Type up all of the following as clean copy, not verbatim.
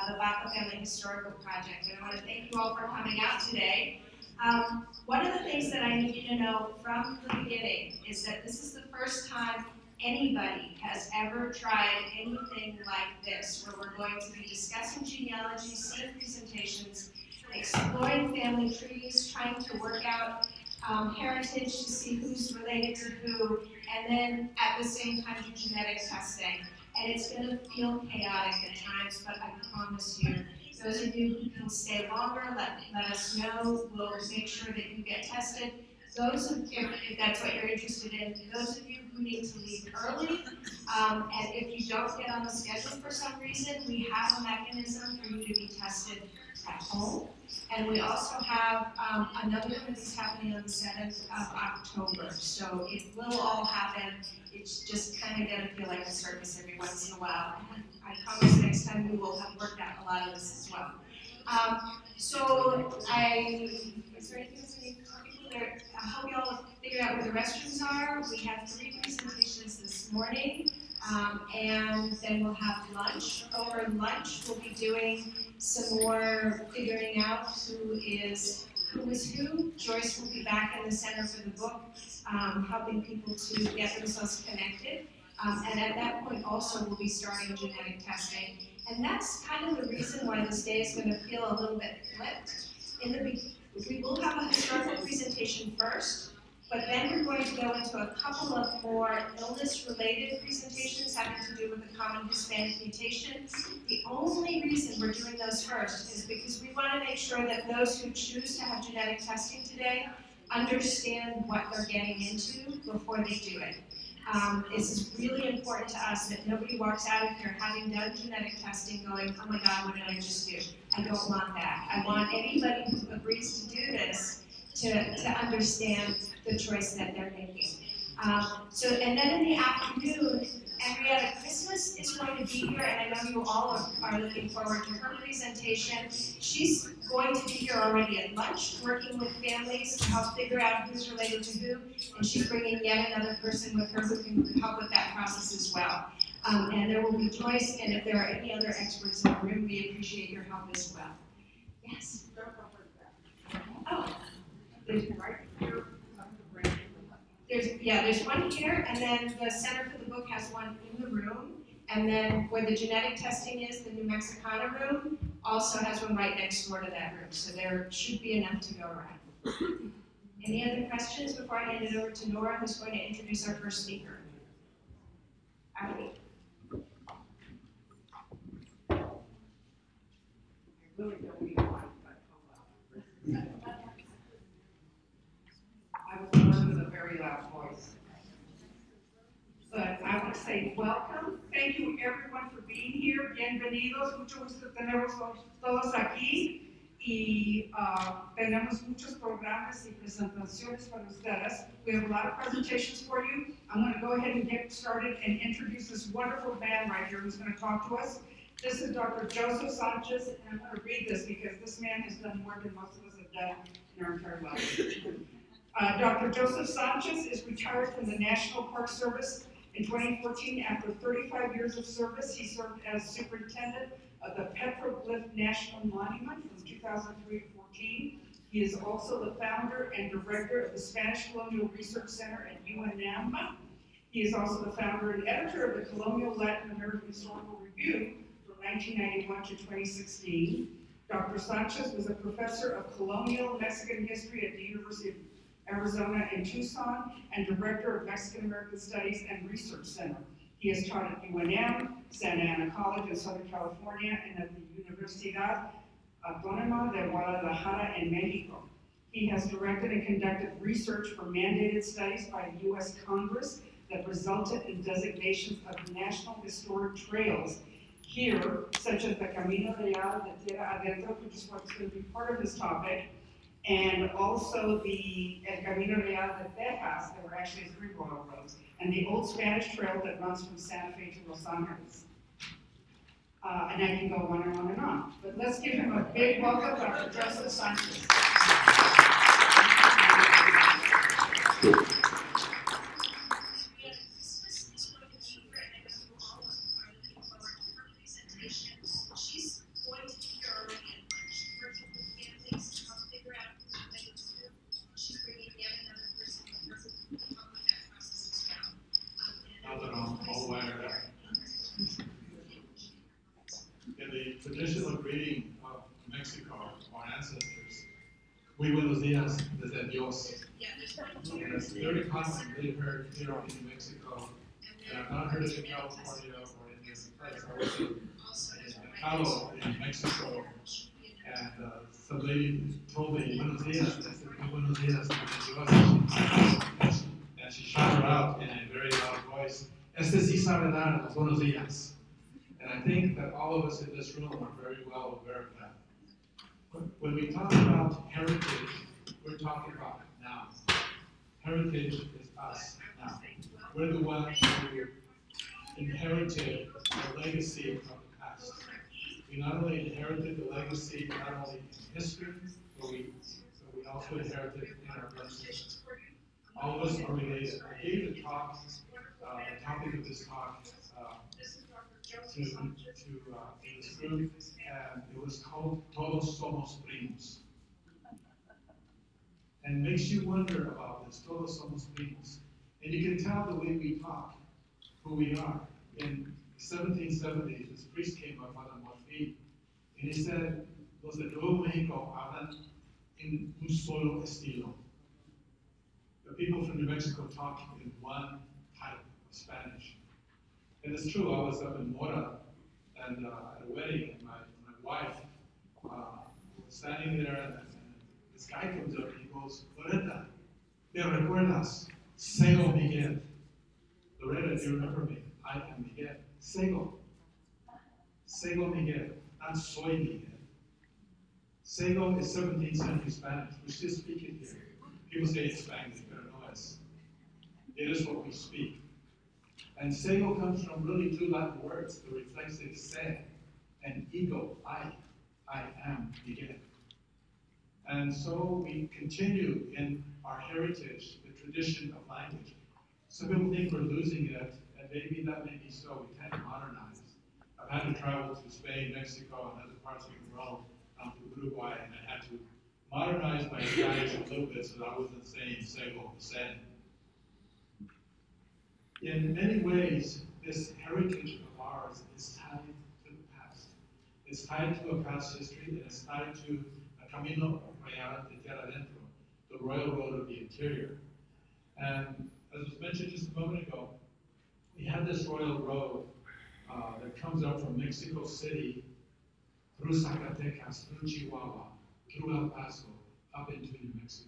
the Baca Family Historical Project. And I want to thank you all for coming out today. One of the things that I need you to know from the beginning is that this is the first time anybody has ever tried anything like this, where we're going to be discussing genealogy, seeing presentations, exploring family trees, trying to work out heritage to see who's related to who, and then at the same time do genetic testing. And it's going to feel chaotic at times, but I promise you, those of you who can stay longer, let us know. We'll make sure that you get tested. Those of you, if that's what you're interested in, those of you who need to leave early, and if you don't get on the schedule for some reason, we have a mechanism for you to be tested at home. And we also have another one that's happening on the 7th of October. So it will all happen. It's just kind of going to feel like a circus every once in a while. And I promise next time we will have worked out a lot of this as well. Is there anything else we need to do? I hope you all figured out where the restrooms are. We have 3 presentations this morning, and then we'll have lunch. Over lunch, we'll be doing some more figuring out who is who. Joyce will be back in the Center for the Book, helping people to get themselves connected. And at that point also we'll be starting genetic testing. And that's kind of the reason why this day is going to feel a little bit flipped. We will have a historical presentation first, but then we're going to go into a couple of more illness-related presentations having to do with the common Hispanic mutation. The only reason we're doing those first is because we want to make sure that those who choose to have genetic testing today understand what they're getting into before they do it. This is really important to us that nobody walks out of here having done genetic testing going, oh my God, what did I just do? I don't want that. I want anybody who agrees to do this to understand the choice that they're making. And then in the afternoon, Henrietta Christmas is going to be here, and I know you all are looking forward to her presentation. She's going to be here already at lunch, working with families to help figure out who's related to who, and she's bringing yet another person with her who can help with that process as well. And there will be Joyce, and if there are any other experts in the room, we appreciate your help as well. Yes? Oh, there's right here. There's one here, and then the Center for the Book has one in the room, and then where the genetic testing is, the New Mexicana room also has one right next door to that room, so there should be enough to go around. Any other questions before I hand it over to Nora, who's going to introduce our first speaker? Abby. I really don't need a mic, I was born with a very loud voice. But I want to say welcome. Thank you everyone for being here. Bienvenidos. Mucho gusto tenerlos todos aquí. Y tenemos muchos programas y presentaciones para ustedes. We have a lot of presentations for you. I'm going to go ahead and get started and introduce this wonderful man right here who's going to talk to us. This is Dr. Joseph Sanchez, and I'm going to read this because this man has done more than most of us have done in our entire lives. Dr. Joseph Sanchez is retired from the National Park Service in 2014 after 35 years of service. He served as superintendent of the Petroglyph National Monument from 2003 to 14. He is also the founder and director of the Spanish Colonial Research Center at UNM. He is also the founder and editor of the Colonial Latin American Historical Review from 1991 to 2016. Dr. Sanchez was a professor of colonial Mexican history at the University of Arizona in Tucson, and director of Mexican American Studies and Research Center. He has taught at UNM, Santa Ana College in Southern California, and at the Universidad Autónoma de Guadalajara in Mexico. He has directed and conducted research for mandated studies by the U.S. Congress that resulted in designations of national historic trails here, such as the Camino Real de Tierra Adentro, which is what's going to be part of this topic, and also the El Camino Real de Texas, that were actually 3 royal roads, and the Old Spanish Trail that runs from Santa Fe to Los Angeles. And I can go on and on and on. But let's give him a big welcome, Dr. Joseph Sanchez. She's going traditional greeting of Mexico, our ancestors, muy buenos días desde Dios. And it's very commonly heard here in Mexico, and I've not heard it in California or in this place. I was in Cabo in Mexico, and some lady told me, buenos días, and I said, muy buenos días desde Dios. And she shouted out in a very loud voice, este sí sabe dar los buenos días. And I think that all of us in this room are very well aware of that. When we talk about heritage, we're talking about now. Heritage is us now. We're the ones who inherited the legacy of the past. We not only inherited the legacy not only in history, but we also inherited it in our present. All of us are related. I gave the talk, the topic of this talk, to this group, and it was called Todos Somos Primos. And it makes you wonder about this, Todos Somos Primos. And you can tell the way we talk, who we are. In the 1770s, this priest came up on Morfín, and he said, los de Nuevo Mexico hablan en un solo estilo. The people from New Mexico talk in one type of Spanish. And it's true, I was up in Mora and at a wedding, and my wife was standing there, and this guy comes up and he goes, Loretta, ¿me recuerdas? Sego Miguel. Loretta, do you remember me? I am Miguel. Sego. Sego Miguel. Not soy Miguel. Sego is 17th century Spanish. We still speak it here. People say it's Spanish, but no, it is what we speak. And Sego comes from really two Latin words, the reflexive se and ego, I am Miguel. And so we continue in our heritage, the tradition of language. Some people think we're losing it, and maybe that may be so. We tend to modernize. I've had to travel to Spain, Mexico, and other parts of the world, down to Uruguay, and I had to modernize my Spanish a little bit so that I wasn't saying Sego, sen. In many ways, this heritage of ours is tied to the past. It's tied to a past history, and it's tied to a Camino Real de Tierra Adentro, the royal road of the interior. And as was mentioned just a moment ago, we had this royal road that comes up from Mexico City, through Zacatecas, through Chihuahua, through El Paso, up into New Mexico.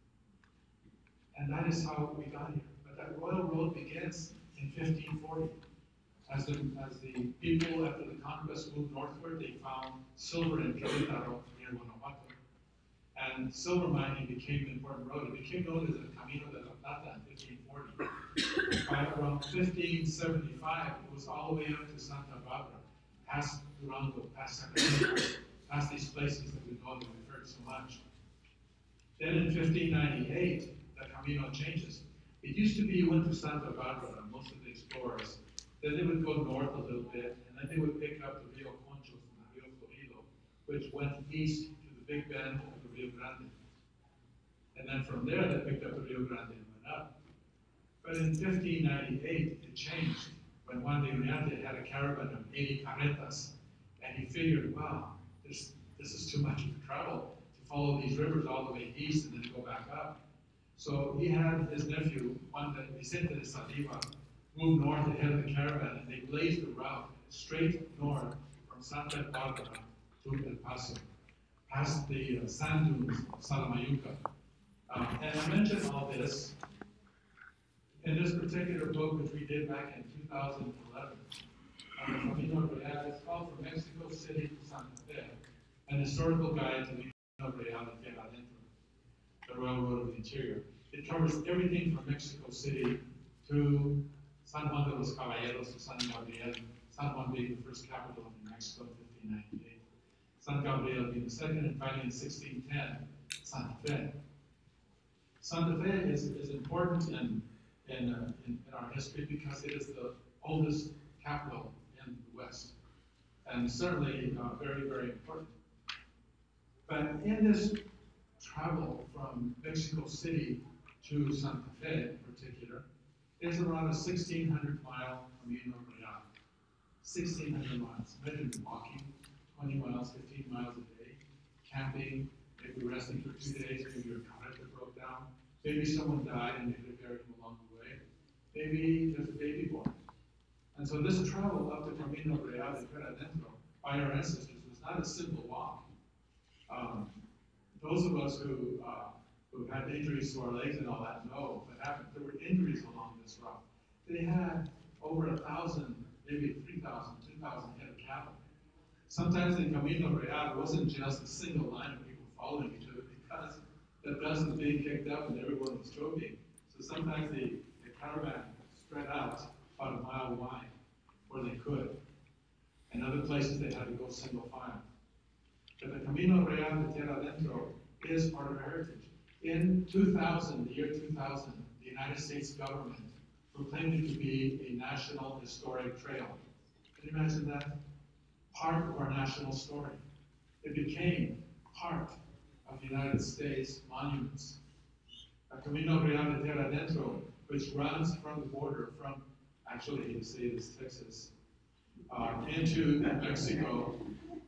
And that is how we got here. That royal road begins in 1540. As the people after the conquest moved northward, they found silver in Querétaro near Guanajuato. And silver mining became an important road. It became known as the Camino de la Plata in 1540. By around 1575, it was all the way up to Santa Barbara, past Durango, past Sacramento, past these places that we know that we've heard so much. Then in 1598, the Camino changes. It used to be you went to Santa Barbara, most of the explorers. Then they would go north a little bit, and then they would pick up the Rio Conchos and the Rio Florido, which went east to the Big Bend of the Rio Grande. And then from there, they picked up the Rio Grande and went up. But in 1598, it changed when Juan de Uriarte had a caravan of 80 carretas, and he figured, wow, this is too much of a travel to follow these rivers all the way east and then go back up. So he had his nephew, Juan Vicente de Saliva, move north ahead of the caravan, and they blazed the route straight north from Santa Barbara to El Paso, past the sand dunes of Salamayuca. And I mentioned all this in this particular book, which we did back in 2011. Camino Real, it's called From Mexico City to Santa Fe, an historical guide to the Camino Real de Tierra Adentro, the Royal Road of the Interior. It covers everything from Mexico City to San Juan de los Caballeros to San Gabriel, San Juan being the first capital of New Mexico in 1598, San Gabriel being the second, and finally in 1610, Santa Fe. Santa Fe is important in our history because it is the oldest capital in the West, and certainly very, very important. But in this travel from Mexico City to Santa Fe in particular, is around a 1,600-mile Camino Real. 1,600 miles. Imagine walking 20 miles, 15 miles a day, camping, maybe resting for 2 days, maybe your carreta broke down, maybe someone died and you had to bury him along the way, maybe there's a baby born. And so this travel up the Camino Real de Tierra Adentro by our ancestors was not a simple walk. Those of us who had injuries to our legs and all that know what happened. There were injuries along this route. They had over 1,000, maybe 3,000, 2,000 head of cattle. Sometimes the Camino Real wasn't just a single line of people following each other because the dust was being kicked up and everyone was jogging. So sometimes the caravan spread out about a mile wide where they could. And other places they had to go single file. But the Camino Real de Tierra Adentro is part of our heritage. In 2000, the year 2000, the United States government proclaimed it to be a National Historic Trail. Can you imagine that? Part of our national story. It became part of the United States monuments. The Camino Real de Tierra Adentro, which runs from the border, from, actually the state is Texas, into Mexico,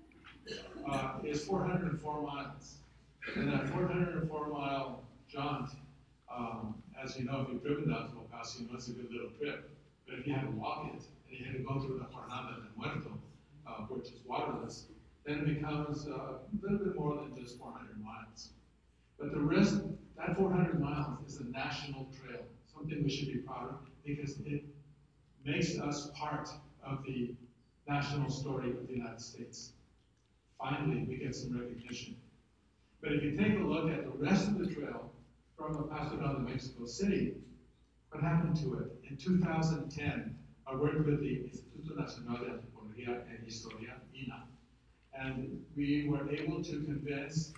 is 404 miles. And that 404-mile jaunt, as you know, if you've driven down to El Paso, you know it's a good little trip. But if you had to walk it, and you had to go through the Jornada del Muerto, which is waterless, then it becomes a little bit more than just 400 miles. But the rest, that 400 miles is a national trail, something we should be proud of, because it makes us part of the national story of the United States. Finally, we get some recognition. But if you take a look at the rest of the trail from El Paso down to Mexico City, what happened to it? In 2010, I worked with the Instituto Nacional de Antropología and Historia, INA, and we were able to convince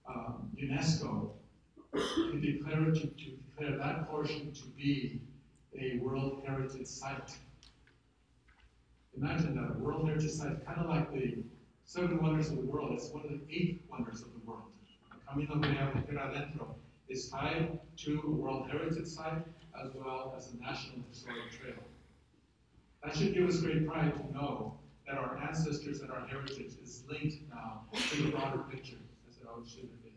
UNESCO to declare that portion to be a World Heritage Site. Imagine that, a World Heritage Site, kind of like the 7 Wonders of the World. It's one of the 8 wonders of the world. Camino Real de Tierra Adentro is tied to a World Heritage Site as well as a National Historic Trail. That should give us great pride to know that our ancestors and our heritage is linked now to the broader picture, as it always should have been.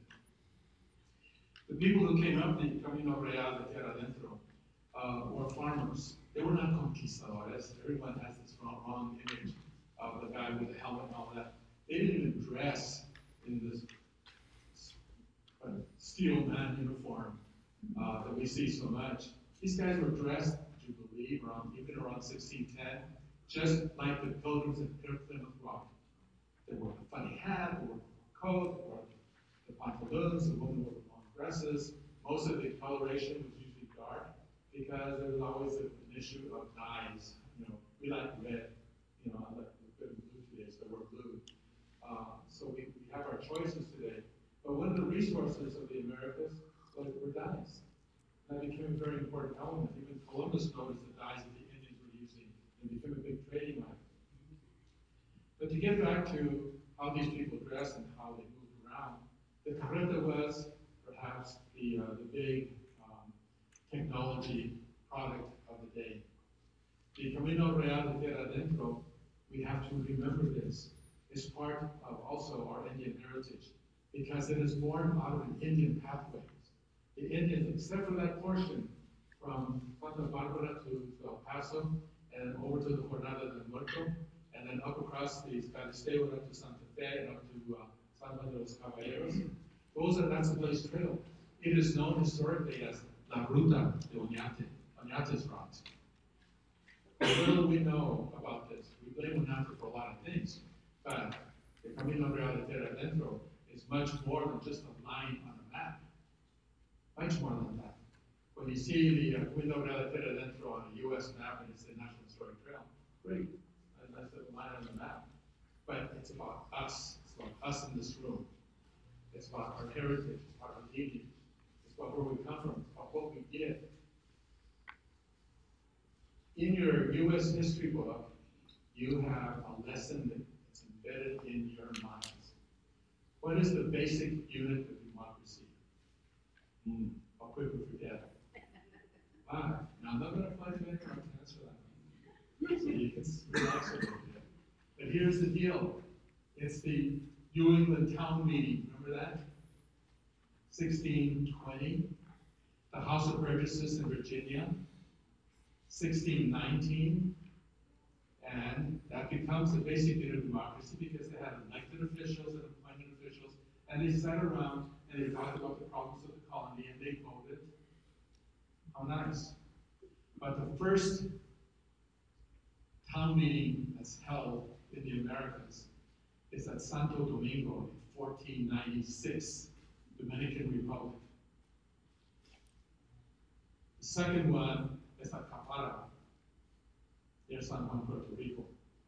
The people who came up the Camino Real de Tierra Adentro were farmers. They were not conquistadores. Everyone has this wrong image of the guy with the helmet and all that. They didn't even dress in this steel man uniform that we see so much. These guys were dressed, would you believe, even around 1610, just like the pilgrims at Plymouth Rock. They wore a funny hat, they wore a coat, they wore the pantaloons, the women wore long dresses. Most of the coloration was usually dark because there was always an issue of dyes. You know, we like red, you know, I like good blue today, so we're blue. So we have our choices today. But one of the resources of the Americas were dyes. That became a very important element. Even Columbus noticed the dyes that the Indians were using and became a big trading item. But to get back to how these people dressed and how they moved around, the carreta was perhaps the big technology product of the day. The Camino Real de Tierra Adentro, we have to remember this, is part of also our Indian heritage, because it is born out of an Indian pathway. The Indians, except for that portion from Santa Barbara to El Paso and over to the Jornada del Muerto, and then up across the Galisteo up to Santa Fe and up to San Juan de los Caballeros, that's the place trail. It is known historically as La Ruta de Oñate, Oñate's route. The little we know about this, we blame Oñate for a lot of things, but the Camino Real de Tierra Adentro is much more than just a line on a map. Much more than that. When you see the Camino Real de Tierra Adentro on a U.S. map and it's a National Historic Trail, great. That's a line on the map. But it's about us. It's about us in this room. It's about our heritage. It's about our lineage. It's about where we come from. It's about what we did. In your U.S. history book, you have a lesson that's embedded in your minds. What is the basic unit of democracy? How quick we forget. Now I'm not going to find an answer to that. So you can relax a little bit. But here's the deal. It's the New England Town Meeting, remember that? 1620. The House of Burgesses in Virginia, 1619. And that becomes a basic unit of democracy because they had elected officials and appointed officials, and they sat around and they talked about the problems of the colony and they voted. How nice. But the first town meeting that's held in the Americas is at Santo Domingo in 1496, Dominican Republic. The second one is at Capara, near San Juan, Puerto Rico,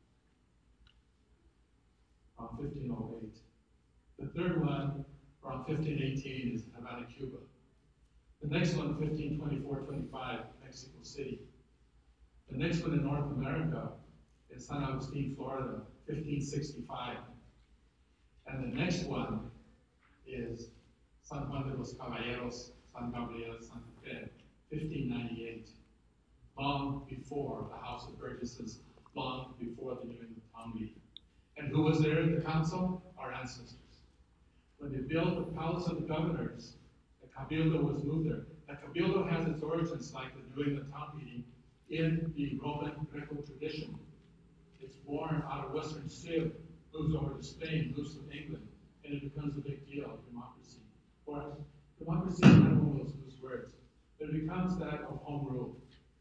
around 1508. The third one, around 1518, is Havana, Cuba. The next one, 1524-25, Mexico City. The next one in North America is San Agustin, Florida, 1565. And the next one is San Juan de los Caballeros, San Gabriel, Santa Fe, 1598. Long before the House of Burgesses, long before the New England Town Meeting. And who was there in the council? Our ancestors. When they built the Palace of the Governors, the Cabildo was moved there. The Cabildo has its origins, like the New England Town Meeting, in the Roman Greco tradition. It's born out of Western Spain, moves over to Spain, moves to England, and it becomes a big deal, democracy. For us, democracy is not one of those loose words, but it becomes that of home rule.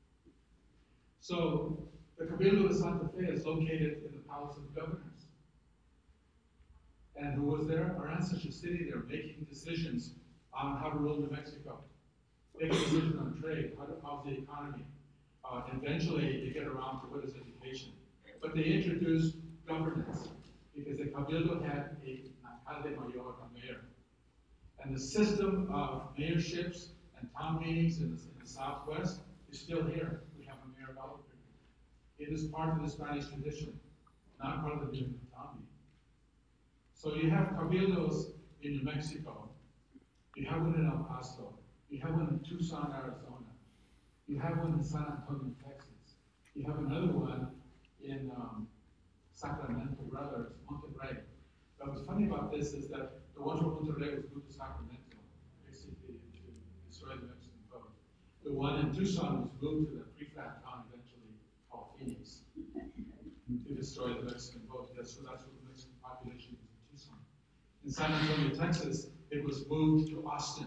So, the Cabildo de Santa Fe is located in the Palace of the Governors. And who was there? Our ancestors sitting there making decisions on how to rule New Mexico, making decisions on trade, how's the economy. Eventually, they get around to what is education. But they introduced governance because the Cabildo had an alcalde mayor, a mayor. And the system of mayorships and town meetings in the Southwest is still here. We have a mayor of Albuquerque. It is part of the Spanish tradition, not part of the New England Town Meeting. So you have cabildos in New Mexico. You have one in El Paso. You have one in Tucson, Arizona. You have one in San Antonio, Texas. You have another one in Sacramento, rather, it's Monterrey. But what's funny about this is that the one from Monterrey was moved to Sacramento, basically to destroy the Mexican vote. The one in Tucson was moved to the prefab town eventually called Phoenix to destroy the Mexican vote. So that's what the Mexican population was in Tucson. In San Antonio, Texas, it was moved to Austin.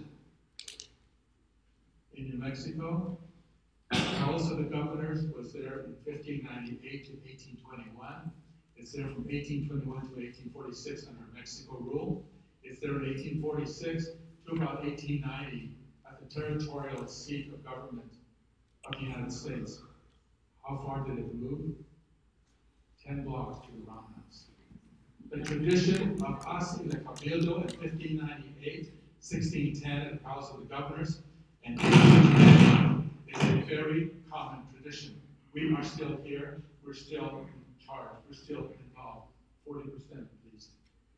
In New Mexico, the House of the Governors was there in 1598 to 1821. It's there from 1821 to 1846 under Mexico rule. It's there in 1846 to about 1890 at the territorial seat of government of the United States. How far did it move? 10 blocks to the Roundhouse. The tradition of us in the Cabildo in 1598, 1610 at the House of the Governors, and 1810 is a very common tradition. We are still here, we're still in charge, we're still involved, 40% at least.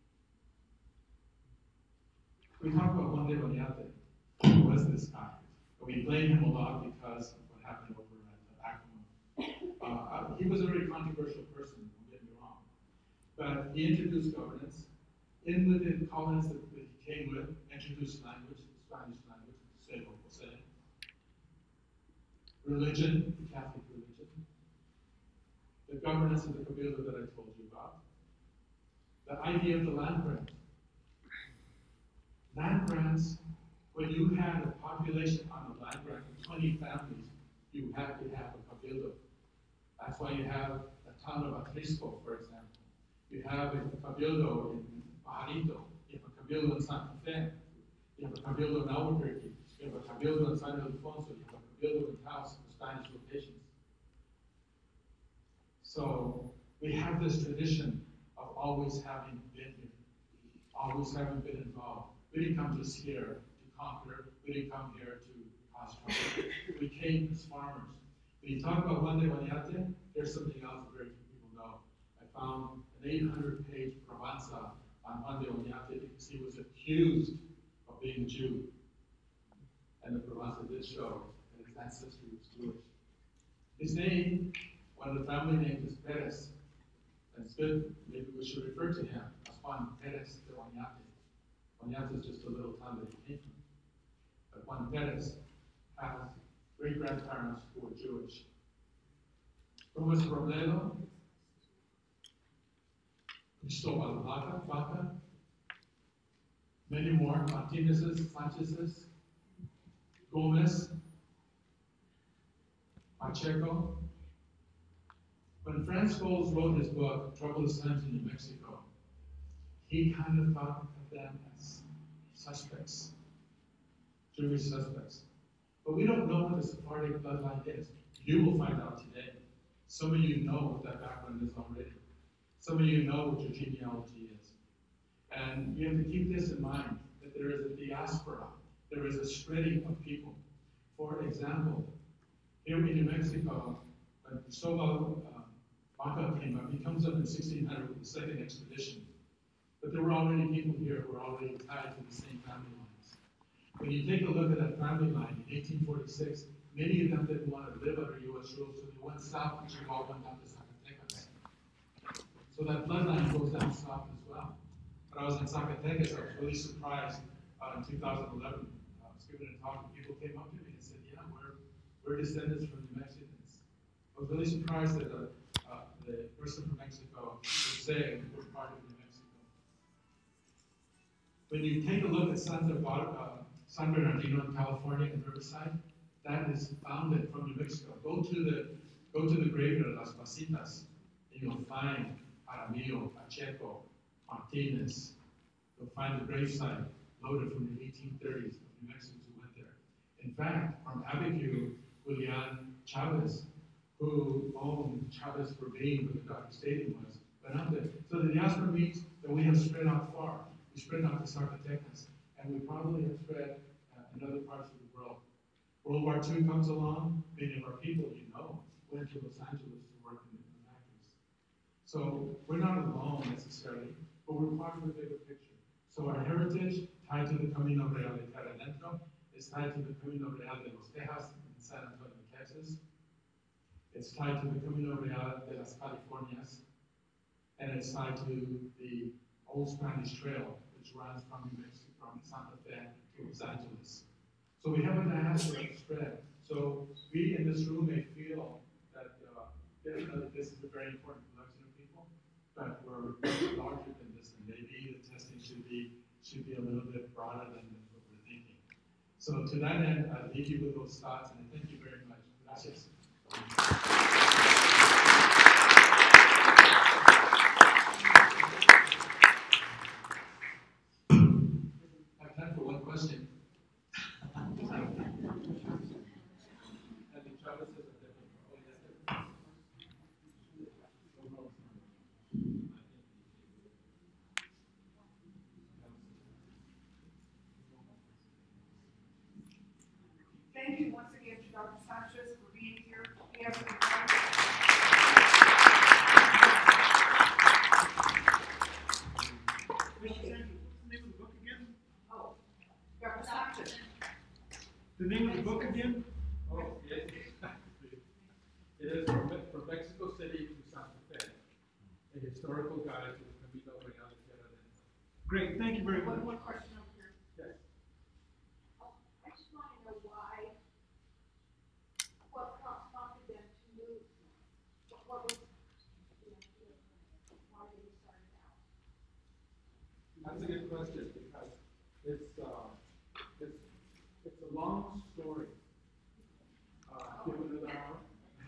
We talk about Juan de Oñate. Who was this guy? We blame him a lot because of what happened over at Acoma. He was a very controversial person, don't get me wrong. But he introduced governance. In with the colonies that he came with, introduced language, Spanish language, say what we'll say. Religion, the Catholic religion. The governance of the Cabildo that I told you about. The idea of the land grant. Land grants, when you had a population on the land grant of 20 families, you had to have a Cabildo. That's why you have a town of Atrisco, for example. You have a Cabildo in Pajarito. You have a Cabildo in Santa Fe. You have a Cabildo in Albuquerque. You have a Cabildo in San Ildefonso. You have a Cabildo in Taos, the Spanish locations. So we have this tradition of always having been here, always having been involved. We didn't come just here to conquer. We didn't come here to cause trouble. We came as farmers. When you talk about Juan de Oñate, there's something else that very few people know. I found an 800-page Provenza on Juan de Oñate because he was accused of being a Jew. And the Provenza did show that his ancestry was Jewish. His name, one of the family names is Perez. That's good. Maybe we should refer to him. Juan Perez de Oñate. Oñate is just a little town that he came from. But Juan Perez has great-grandparents who were Jewish. Thomas Robledo, Cristobal Vaca, many more, Martinez's, Sanchez's, Gomez, Pacheco. When Franz Boles wrote his book, Troublous Times in New Mexico, he kind of thought of them as suspects, Jewish suspects. But we don't know what the Sephardic bloodline is. You will find out today. Some of you know what that background is already. Some of you know what your genealogy is. And you have to keep this in mind, that there is a diaspora. There is a spreading of people. For example, here in New Mexico, when Cristobal Vaca came up, he comes up in 1600 with the second expedition. But there were already people here who were already tied to the same family lines. When you take a look at that family line in 1846, many of them didn't want to live under U.S. rule, so they went south and Chihuahua went down to Zacatecas. So that bloodline goes down south as well. When I was in Zacatecas, I was really surprised in 2011. I was giving a talk and people came up to me and said, yeah, we're descendants from New Mexicans. I was really surprised that the person from Mexico would say we're part of New Mexico. When you take a look at San Bernardino in California and Riverside, that is founded from New Mexico. Go to the graveyard of Las Pasitas, and you'll find Jaramillo, Pacheco, Martinez. You'll find the gravesite loaded from the 1830s of New Mexicans who went there. In fact, from Abiquiu, Julian Chavez, who owned Chavez Ravine, where the Dodger Stadium was, went up there. So the diaspora means that we have spread out far. We spread out to Zacatecas, and we probably have spread in other parts of the world. World War II comes along, many of our people, you know, went to Los Angeles to work in the factories. So we're not alone necessarily, but we're part of the bigger picture. So our heritage, tied to the Camino Real de Tierra Adentro, is tied to the Camino Real de Los Tejas in San Antonio, Texas. It's tied to the Camino Real de las Californias, and it's tied to the Old Spanish Trail, which runs from New Mexico, from Santa Fe to Los Angeles. So we have a diaspora spread. So we in this room may feel that this is a very important collection of people, but we're larger than this, and maybe the testing should be a little bit broader than what we're thinking. So to that end, I leave you with those thoughts, and I thank you very much. Gracias. I have time for one question. Thank you once again to Dr. Sanchez for being here. We have Dr. Sanchez. The name of the book again? Oh, yes. It is from Mexico City to Santa Fe, a historical guide to the Camino Real de Tierra Adentro. Great, thank you very much. One question over here. Yes. I just want to know what prompted them to move, what was, why they started out. That's a good question because it's a long story. Given an hour.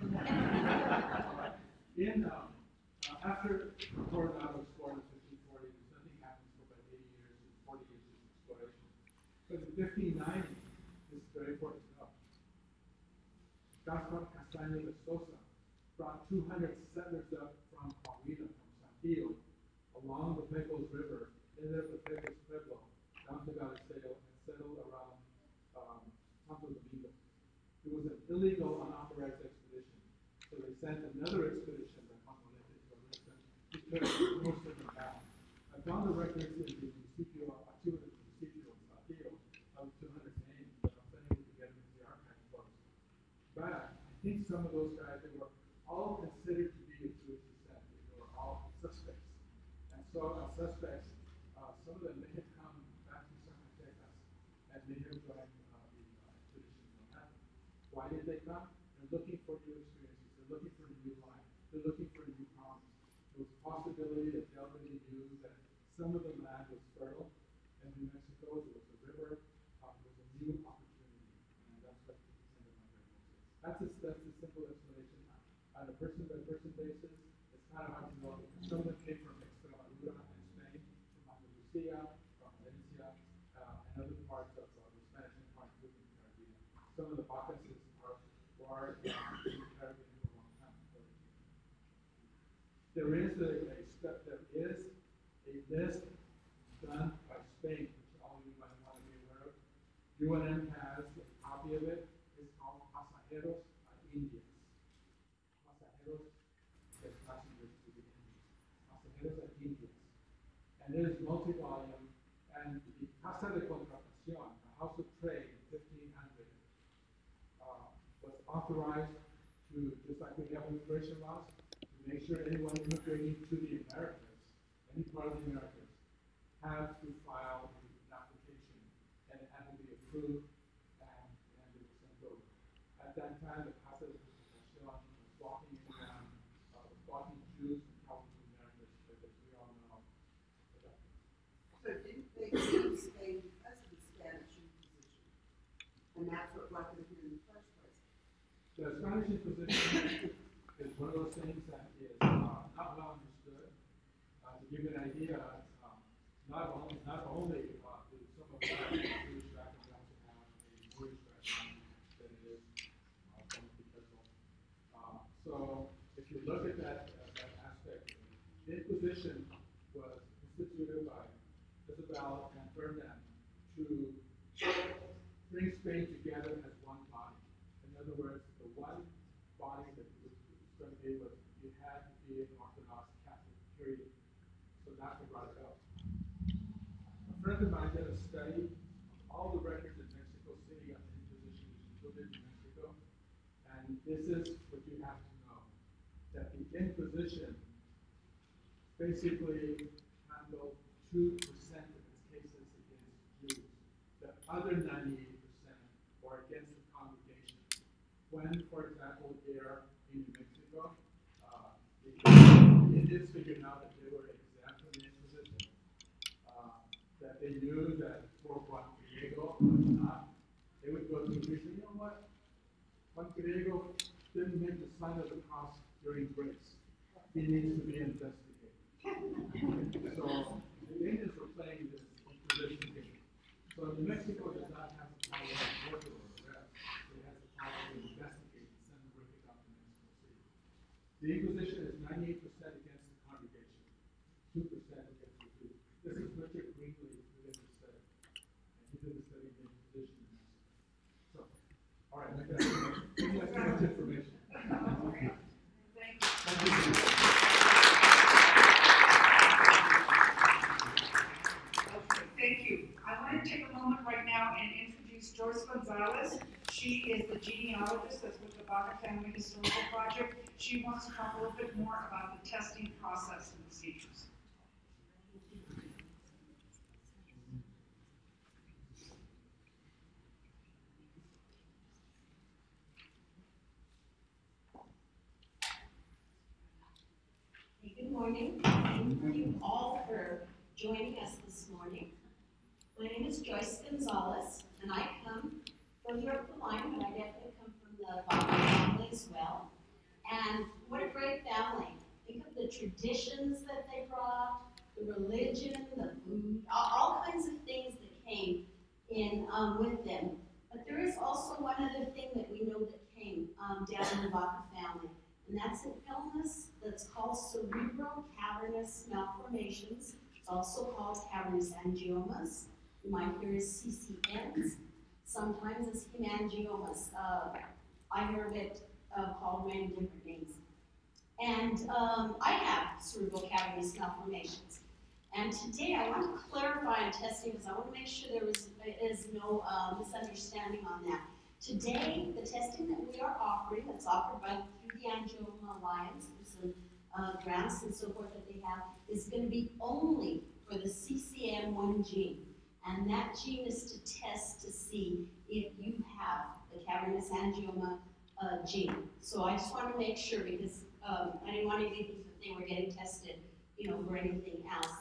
After Coronado explored in 1540, nothing happens for about 80 years and 40 years of exploration. But in 1590, this is very important to know. Gaspar Castaño de Sosa brought 200 settlers up from Coahuila, from Saltillo, along the Pecos River, ended up at Pecos Pueblo, down to Galisteo, and settled around Santo Domingo. It was an illegal, unauthorized expedition. So they sent another expedition to Camonete to arrest them, because most of them back. I found the records in the municipio, Archivo del Municipio of Saltillo, of 200 names, but I'm sending it to get them into the archive books. But I think some of those guys, they were all considered to be of Jewish descent. They were all suspects. And suspects, some of them may have come back to Zacatecas and may have joined the expedition from heaven. Why did they come? They're looking for new experiences. They're looking for a new life. They're looking for a new promise. There was a possibility that they already knew that some of the land was fertile in New Mexico. There was a river. There was a new opportunity, and that's what the intent of my records is. That's a simple explanation. On a person-by-person basis, it's kind of hard to know. Some of them came from Extremadura in Spain, from Andalusia, from Valencia, and other parts of the Spanish Empire, including the Caribbean. Some of the Bacases were in the Caribbean for a long time. There is a list done by Spain, which all of you might want to be aware of. UNM has a copy of it. It's called Pasajeros a Indias. Pasajeros as passengers to the Indies. Pasajeros a Indias. And it is multi-volume, and the Casa de Contratación, the House of Trade in 1500, was authorized to, just like we have immigration laws, to make sure anyone immigrating to the Americas, any part of the Americas, had to file an application, and it had to be approved, and it was sent over. At that time, the Casa de Contratación was walking around, walking Jews from California Americas, as we all know. So didn't they leave Spain because of the Spanish Inquisition? And that's what brought them here in the first place. The Spanish Inquisition is one of those things that is not well understood. To give you an idea, not only do some of the Jewish background also have a Moorish background that is from the so if you look at that aspect, the Inquisition was instituted by Isabel and Ferdinand to bring Spain together as one body. In other words, the one body that was going to be was you had to be an Orthodox Catholic, period. So that's what brought it up. A friend of mine did a study of all the records in Mexico City on the Inquisition, which included New Mexico, and this is what you have to know, that the Inquisition basically handled 2% of its cases against Jews. The other 98% were against the congregation. When, for example, here in New Mexico, the Indians figured out that they were exempt from the Inquisition, that they knew that poor Juan Griego was not. They would go to the priest and say, you know what? Juan Griego didn't make the sign of the cross during grace. He needs to be investigated. So the Indians were playing this Inquisition game. So New Mexico does not have the power of torture or arrest. It has the power to investigate and send the record out to Mexico City. The Inquisition is 98% against the congregation, 2% against the Jews. This is Richard Greenlee who did the study. And he did the study of the Inquisition in Mexico. So, all right, make that too much information. Thank you. Thank you. I want to take a moment right now and introduce Joyce Gonzalez. She is the genealogist that's with the Baca Family Historical Project. She wants to talk a little bit more about the testing process and procedures. Hey, good morning. Thank you all for joining us this morning. My name is Joyce Gonzalez, and I come further up the line, but I definitely come from the Baca family as well. And what a great family. Think of the traditions that they brought, the religion, the food, all kinds of things that came in with them. But there is also one other thing that we know that came down in the Baca family, and that's an illness that's called cerebral cavernous malformations. It's also called cavernous angiomas. You might hear as CCNs, sometimes as hemangiomas. I hear of it called many different names. And I have cerebral cavernous malformations. And today I want to clarify on testing because I want to make sure there is no misunderstanding on that. Today, the testing that we are offering, that's offered through the Angioma Alliance, is grants and so forth that they have is going to be only for the CCM1 gene. And that gene is to test to see if you have the cavernous angioma gene. So I just want to make sure because I didn't want anybody to think that they were getting tested, for anything else.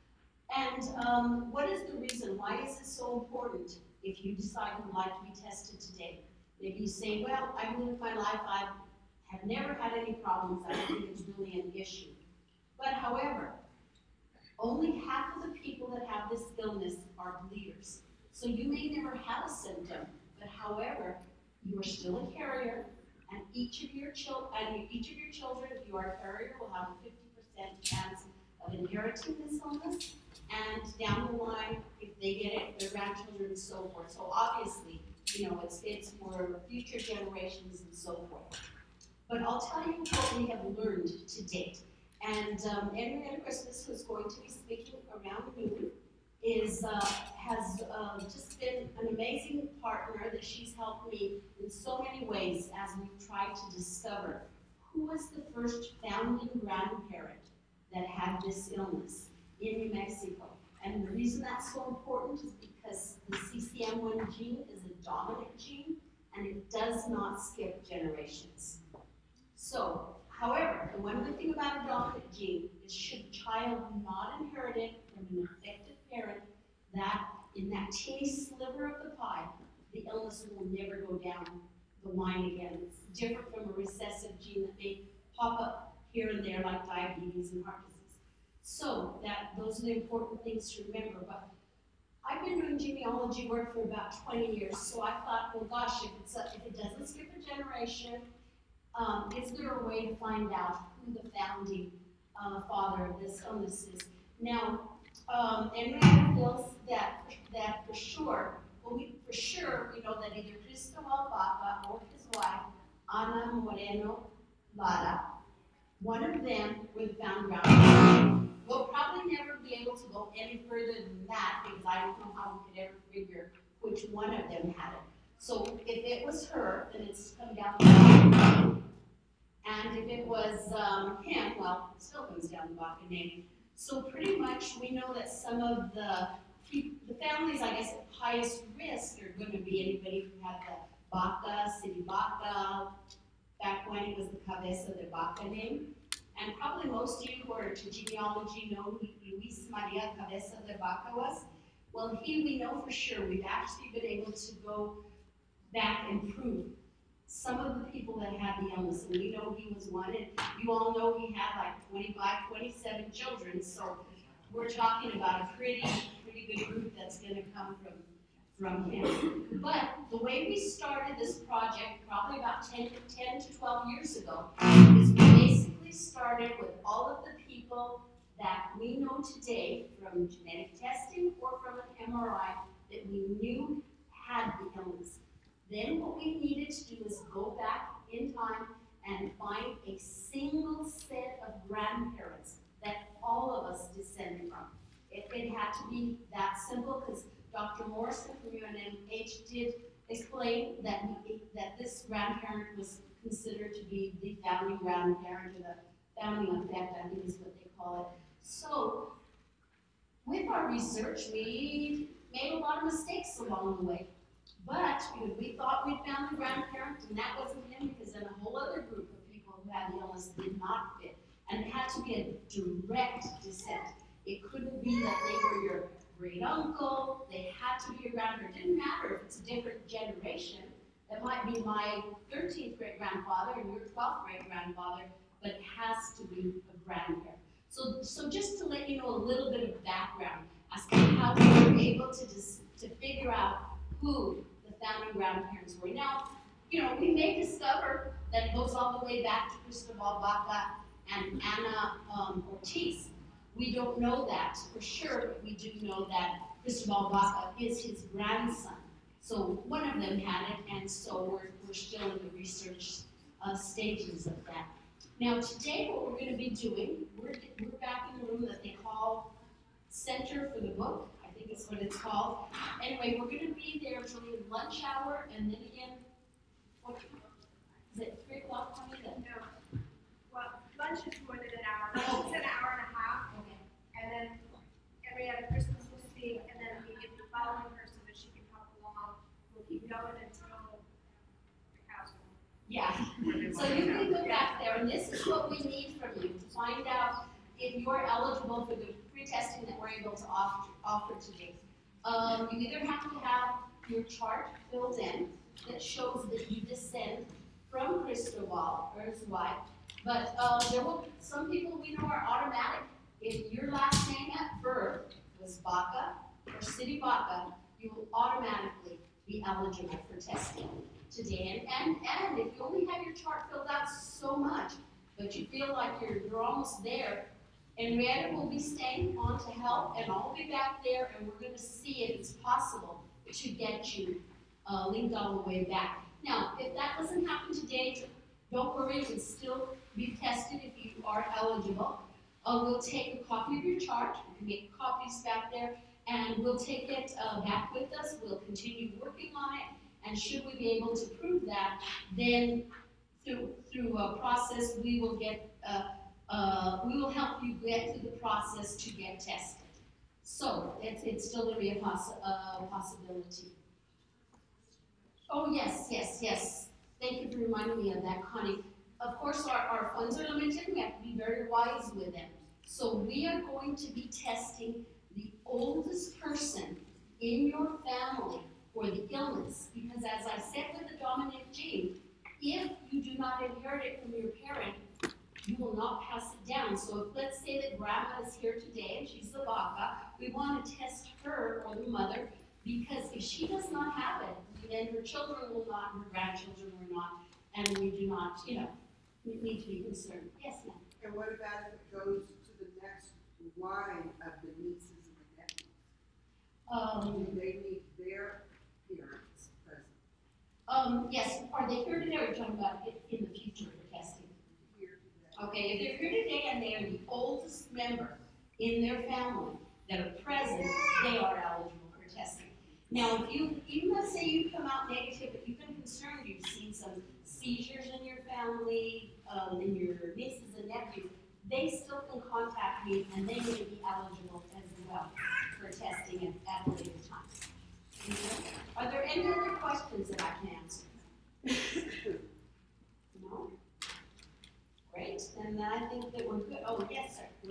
And what is the reason? Why is it so important if you decide you'd like to be tested today? Maybe you say, well, I've lived my life, I have never had any problems, I don't think it's really an issue. But however, only half of the people that have this illness are bleeders. So you may never have a symptom, but however, you are still a carrier, and each of your children, if you are a carrier, will have a 50% chance of inheriting this illness, and down the line, if they get it, their grandchildren and so forth. So obviously, it's for future generations and so forth. But I'll tell you what we have learned to date. And Henrietta Christmas, who's going to be speaking around noon, has just been an amazing partner that she's helped me in so many ways as we've tried to discover who was the first founding grandparent that had this illness in New Mexico. And the reason that's so important is because the CCM1 gene is a dominant gene and it does not skip generations. So, however, the one good thing about a dominant gene is should a child not inherit it from an affected parent, that in that teeny sliver of the pie, the illness will never go down the line again. It's different from a recessive gene that may pop up here and there like diabetes and heart disease. So those are the important things to remember. But I've been doing genealogy work for about 20 years, so I thought, well gosh, if it doesn't skip a generation, is there a way to find out who the founding father of this illness is? Now, Henrietta feels that for sure, we know that either Cristobal Baca or his wife, Ana Moreno Lara, one of them were the founding grandparents. We'll probably never be able to go any further than that because I don't know how we could ever figure which one of them had it. So if it was her, then it's come down to Baca. And if it was him, well, it still comes down to Baca name. So pretty much we know that some of the families, I guess, at highest risk are going to be anybody who had the Baca, City Baca, back when it was the Cabeza de Baca name. And probably most of you who are into genealogy know who Luis Maria Cabeza de Baca was. Well, we know for sure. We've actually been able to go back and prove some of the people that had the illness, and we know he was one, and you all know he had like 25, 27 children, so we're talking about a pretty good group that's going to come from him. But the way we started this project, probably about 10 to 12 years ago, is we basically started with all of the people that we know today from genetic testing or from an MRI that we knew had the illness. Then what we needed to do is go back in time and find a single set of grandparents that all of us descend from. It had to be that simple because Dr. Morrison from UNMH did explain that this grandparent was considered to be the founding grandparent, or the founding effect, I think is what they call it. So with our research, we made a lot of mistakes along the way. But we thought we'd found the grandparent, and that wasn't him because then a whole other group of people who had the illness did not fit. And it had to be a direct descent. It couldn't be that they were your great uncle, they had to be your grandparent. It didn't matter if it's a different generation. That might be my 13th great grandfather and your 12th great grandfather, but it has to be a grandparent. So just to let you know a little bit of background as to how we were able to figure out who the founding grandparents were. Now, we may discover that it goes all the way back to Cristobal Baca and Ana Ortiz. We don't know that for sure, but we do know that Cristobal Baca is his grandson. So one of them had it, and so we're still in the research stages of that. Now today what we're going to be doing, we're back in the room that they call Center for the Book. I think it's what it's called. Anyway, we're going to be there until the lunch hour, and then again, is it 3 o'clock? No. Well, lunch is more than an Yeah, so you can go back there, and this is what we need from you to find out if you're eligible for the pre-testing that we're able to offer today. You either have to have your chart filled in that shows that you descend from Cristobal or his wife, but some people we know are automatic. If your last name at birth was Baca or City Baca, you will automatically be eligible for testing today. And if you only have your chart filled out so much, but you feel like you're almost there, Henrietta will be staying on to help, and I'll be back there, and we're going to see if it's possible to get you linked all the way back. Now, if that doesn't happen today, don't worry, you can still be tested if you are eligible. We'll take a copy of your chart, we can make copies back there, and we'll take it back with us. We'll continue working on it, and should we be able to prove that, then through a process, we will help you get through the process to get tested. So it's still going to be a possibility. Oh yes. Thank you for reminding me of that, Connie. Of course, our funds are limited. We have to be very wise with them. So we are going to be testing the oldest person in your family for the illness. Because as I said with the dominant gene, if you do not inherit it from your parent, you will not pass it down. So if, let's say that grandma is here today and she's the Baca, we want to test her or the mother, because if she does not have it, then her children will not, her grandchildren will not, and we do not, we need to be concerned. Yes, ma'am. And what about if it goes to the next line of the nieces and the nephews? Do they need their parents present? Yes, are they here today or are you talking about in the future for testing? Here today. Okay, if they're here today and they are the oldest member in their family that are present, they are eligible for testing. Now, even let's say you come out negative, but you've been concerned, you've seen some seizures in your family, in your nieces and nephews, they still can contact me and they may be eligible as well for testing at a later time. Okay. Are there any other questions that I can answer? No? Great, then I think that we're good. Oh, yes, sir.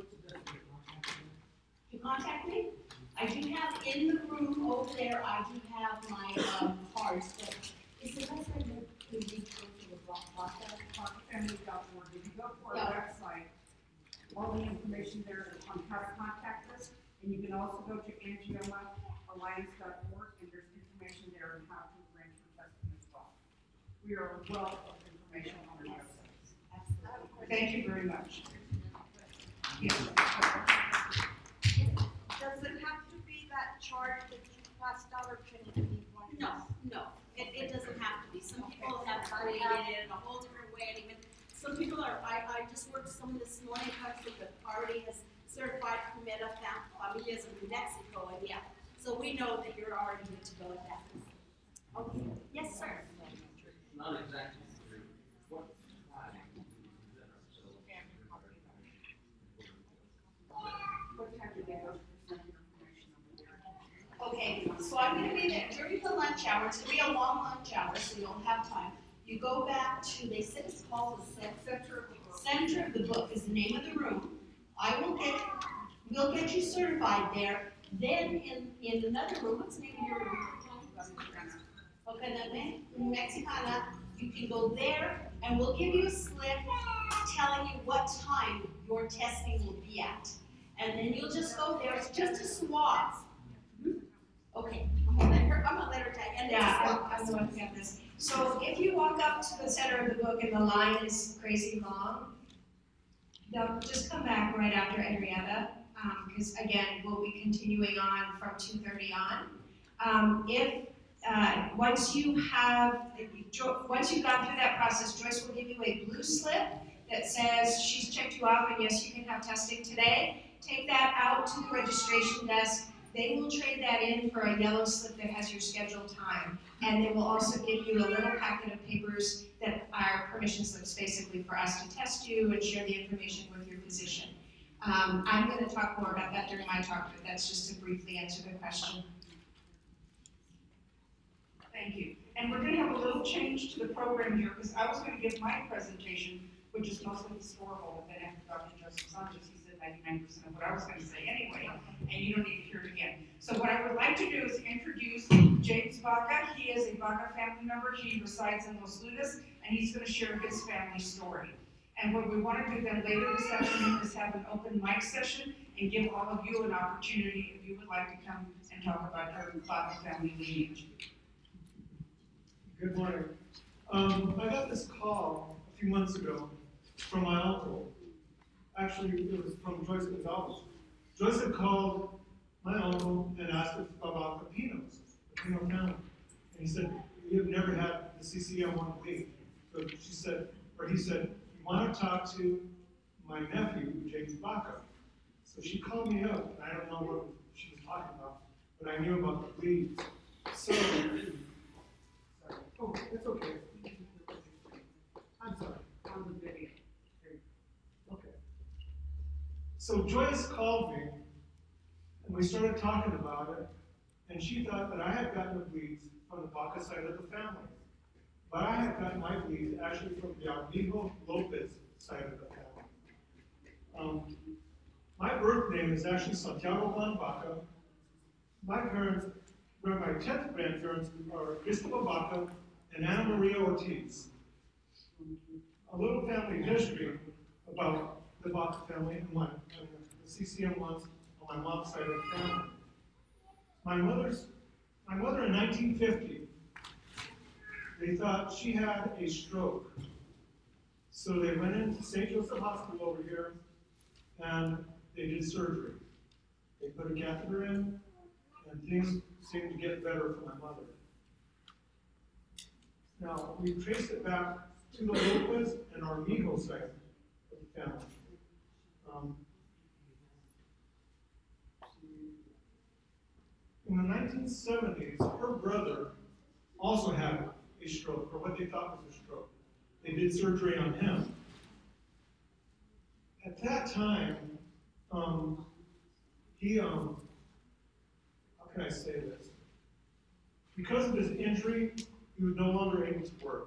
To contact me? I do have in the room over there, I do have my cards, but is the best way to go to the block Family.org. If you go to our website, all the information there is on how to contact us, and you can also go to angiomalliance.org, and there's information there on how to arrange for testing as well. We are a wealth of information on our website. Absolutely. Thank you very much. Yes. Does it have to be that chart that you passed out, or can it be one? No, it doesn't have to be. Some people have created it in a whole different way, and even some people are, I just worked some this morning, country that already has certified Primera Familias in Mexico, and yeah, so we know that you're already good to go with that. Okay, yes, sir. Not exactly. What What time do they go to present information over there? Okay, so I'm gonna be there during the lunch hour. It's gonna be a long lunch hour, so you'll have time. You go back to, they said it's called the Center of the Book is the name of the room. We'll get you certified there. Then in another room, what's the name of your room? Okay, Mexicana, you can go there and we'll give you a slip telling you what time your testing will be at. And then you'll just go there, it's just a swab. Okay, I'm gonna let her tell you. And Yeah, I'm the one who got this. So if you walk up to the center of the book and the line is crazy long, they'll just come back right after Henrietta, because again, we'll be continuing on from 2:30 on. Once you've gone through that process, Joyce will give you a blue slip that says she's checked you off and yes, you can have testing today. Take that out to the registration desk. They will trade that in for a yellow slip that has your scheduled time. And they will also give you a little packet of papers that are permission slips basically for us to test you and share the information with your physician. I'm going to talk more about that during my talk, but that's just to briefly answer the question. Thank you. And we're gonna have a little change to the program here, because I was gonna give my presentation, which is mostly historical, and then after Dr. Joseph Sanchez, he said 99% of what I was gonna say anyway, and you don't need to hear it again. So what I would like to do is introduce James Baca. He is a Baca family member. He resides in Los Lunas, and he's gonna share his family story. And what we want to do then later this afternoon is have an open mic session and give all of you an opportunity if you would like to come and talk about your Baca family lineage. Good morning. I got this call a few months ago from my uncle. Actually, it was from Joyce Gonzalez. Joyce had called my uncle and asked about the Pinos, the Pino family. And he said, "We have never had the CCM1 lead." So she said, or he said, "You want to talk to my nephew, James Baca?" So she called me up, and I don't know what she was talking about, but I knew about the leads. So, sorry. Oh, it's okay. I'm sorry. On the video. Okay. So Joyce called me, and we started talking about it, and she thought that I had gotten the bleeds from the Baca side of the family. But I had gotten my bleeds actually from the Amigo Lopez side of the family. My birth name is actually Santiago Juan Baca. My parents, my 10th grandparents are Cristobal Baca and Ana Maria Ortiz. A little family history about the Baca family and the CCM ones on my mom's side of the family. My mother in 1950, they thought she had a stroke. So they went into St. Joseph Hospital over here and they did surgery. They put a catheter in and things seemed to get better for my mother. Now, we traced it back to the Lopez and Armijo side of the family. In the 1970s, her brother also had a stroke, or what they thought was a stroke. They did surgery on him. At that time, how can I say this? Because of his injury, he was no longer able to work.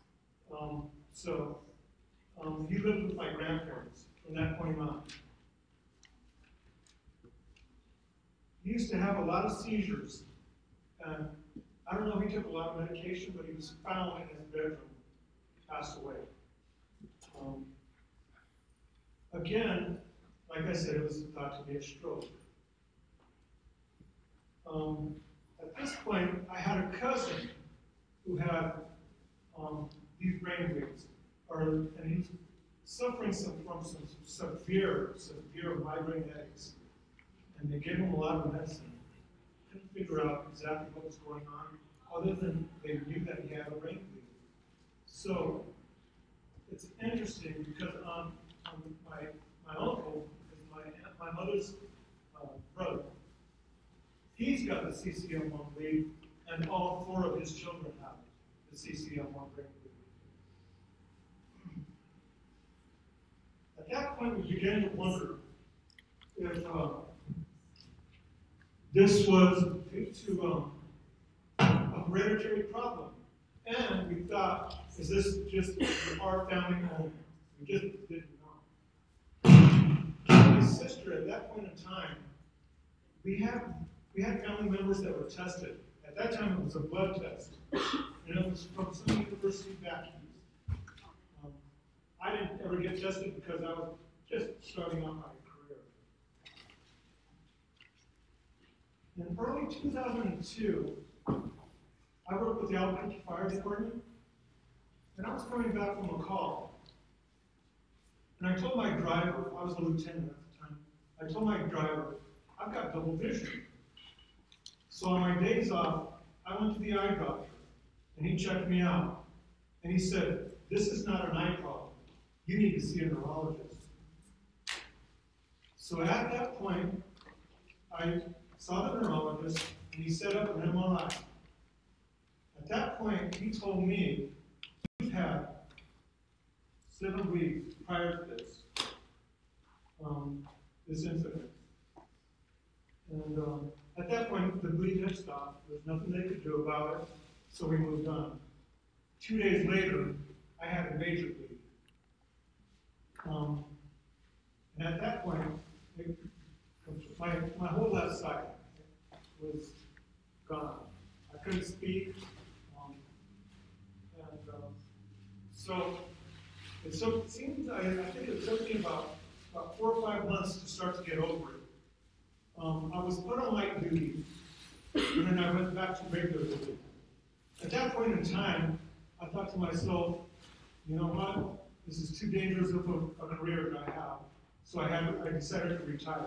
He lived with my grandparents from that point on. He used to have a lot of seizures, and I don't know if he took a lot of medication, but he was found in his bedroom, passed away. Again, like I said, it was thought to be a stroke. At this point, I had a cousin who had these brain waves, and he was suffering from some severe migraine headaches. And they gave him a lot of medicine. Couldn't figure out exactly what was going on, other than they knew that he had a brain bleed. So it's interesting because my uncle is my mother's brother. He's got the CCM1 bleed, and all 4 of his children have the CCM1 brain bleed. At that point, we began to wonder if this was due to a hereditary problem. And we thought, is this just our family only? We just didn't know. My sister, at that point in time, we had family members that were tested. At that time, it was a blood test. And it was from some university back east. I didn't ever get tested because I was just starting out my career. In early 2002, I worked with the Albuquerque Fire Department, and I was coming back from a call. And I told my driver, I was a lieutenant at the time, I told my driver, I've got double vision. So on my days off, I went to the eye doctor, and he checked me out. And he said, this is not an eye problem. You need to see a neurologist. So at that point, I saw the neurologist, and he set up an MRI. At that point, he told me you've had 7 weeks prior to this incident. And at that point, the bleed had stopped. There was nothing they could do about it. So we moved on. 2 days later, I had a major bleed. And at that point, my whole left side was gone. I couldn't speak. So it seems, I think it took me about 4 or 5 months to start to get over it. I was put on light duty, and then I went back to regular duty. At that point in time, I thought to myself, you know what? This is too dangerous of a career that I have. So I decided to retire.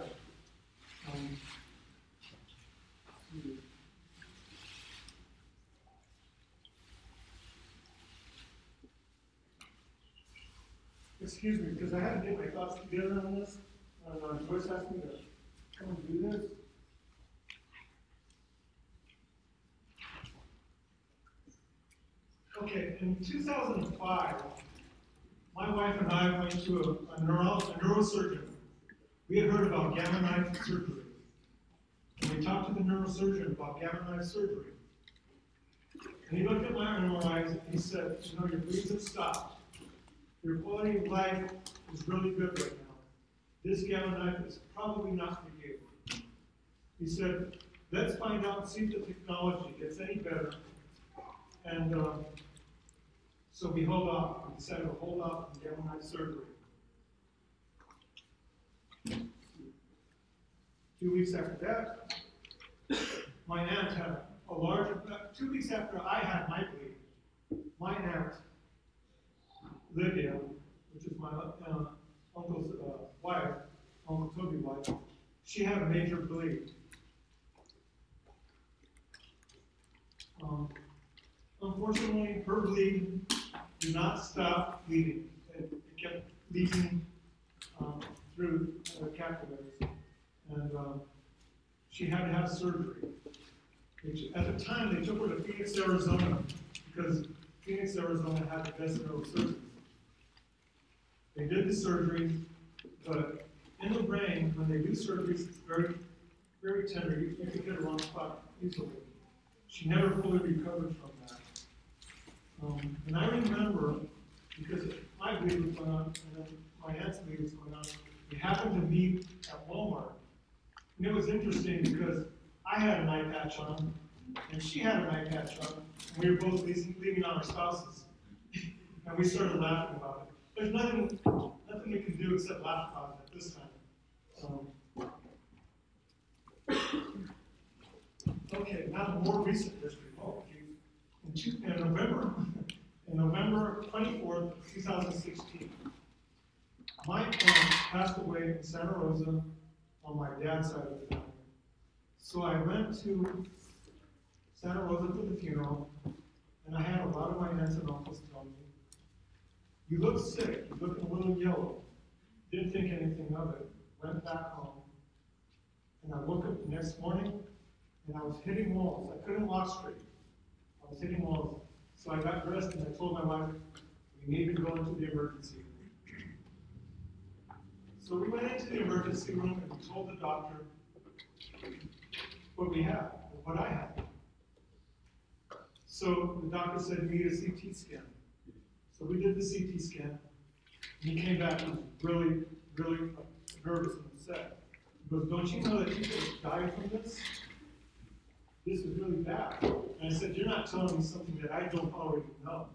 Excuse me, because I had to get my thoughts together on this. Joyce asked me to come and do this. Okay, in 2005, my wife and I went to a neurosurgeon. We had heard about gamma knife surgery. And we talked to the neurosurgeon about gamma knife surgery. And he looked at my MRIs and he said, you know, your bleeds have stopped. Your quality of life is really good right now. This gamma knife is probably not for you. He said, let's find out and see if the technology gets any better. And so we hold off. We decided to hold off on gamma knife surgery. 2 weeks after that, my aunt had a large, 2 weeks after I had my bleed, my aunt, Lydia, which is my uncle's wife, Uncle Toby's wife, she had a major bleed. Unfortunately, her bleeding did not stop bleeding. It kept leaking through the capillaries. And she had to have surgery. At the time, they took her to Phoenix, Arizona, because Phoenix, Arizona had the best neurosurgeons. They did the surgery, but in the brain, when they do surgeries, it's very, very tender. You can get a wrong spot easily. She never fully recovered from that. And I remember, because my bleed was going on, and then my aunt's bleed was going on, we happened to meet at Walmart. And it was interesting because I had an eye patch on, and she had an eye patch on, and we were both leaving on our spouses. And we started laughing about it. There's nothing we can do except laugh about it at this time. Okay, now more recent history. Oh, geez. In November 24th, 2016, my aunt passed away in Santa Rosa on my dad's side of the family. So I went to Santa Rosa for the funeral, and I had a lot of my aunts and uncles tell me, you look sick, you look a little yellow. Didn't think anything of it. Went back home, and I woke up the next morning, and I was hitting walls. I couldn't walk straight. I was hitting walls. So I got dressed, and I told my wife, we need to go into the emergency room. So we went into the emergency room, and we told the doctor what we had, what I had. So the doctor said, you need a CT scan. So we did the CT scan, and he came back and was really, really nervous and upset. He goes, don't you know that people die from this? This is really bad. And I said, you're not telling me something that I don't already know.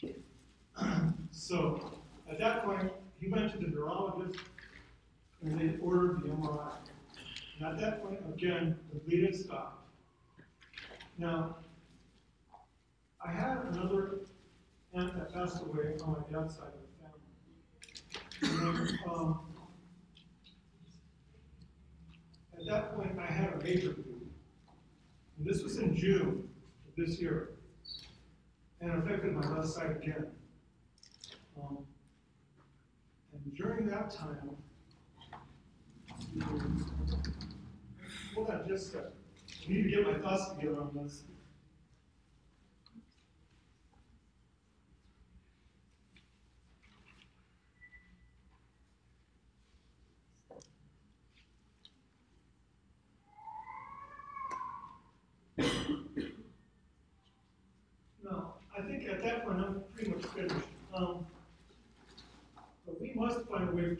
So at that point, he went to the neurologist, and they ordered the MRI. And at that point, again, the bleeding stopped. Now, I had another aunt that passed away on my dad's side of the family. And then, at that point, I had a major bleed. And this was in June of this year. And it affected my left side again. And during that time, hold on just a second. I need to get my thoughts together on this.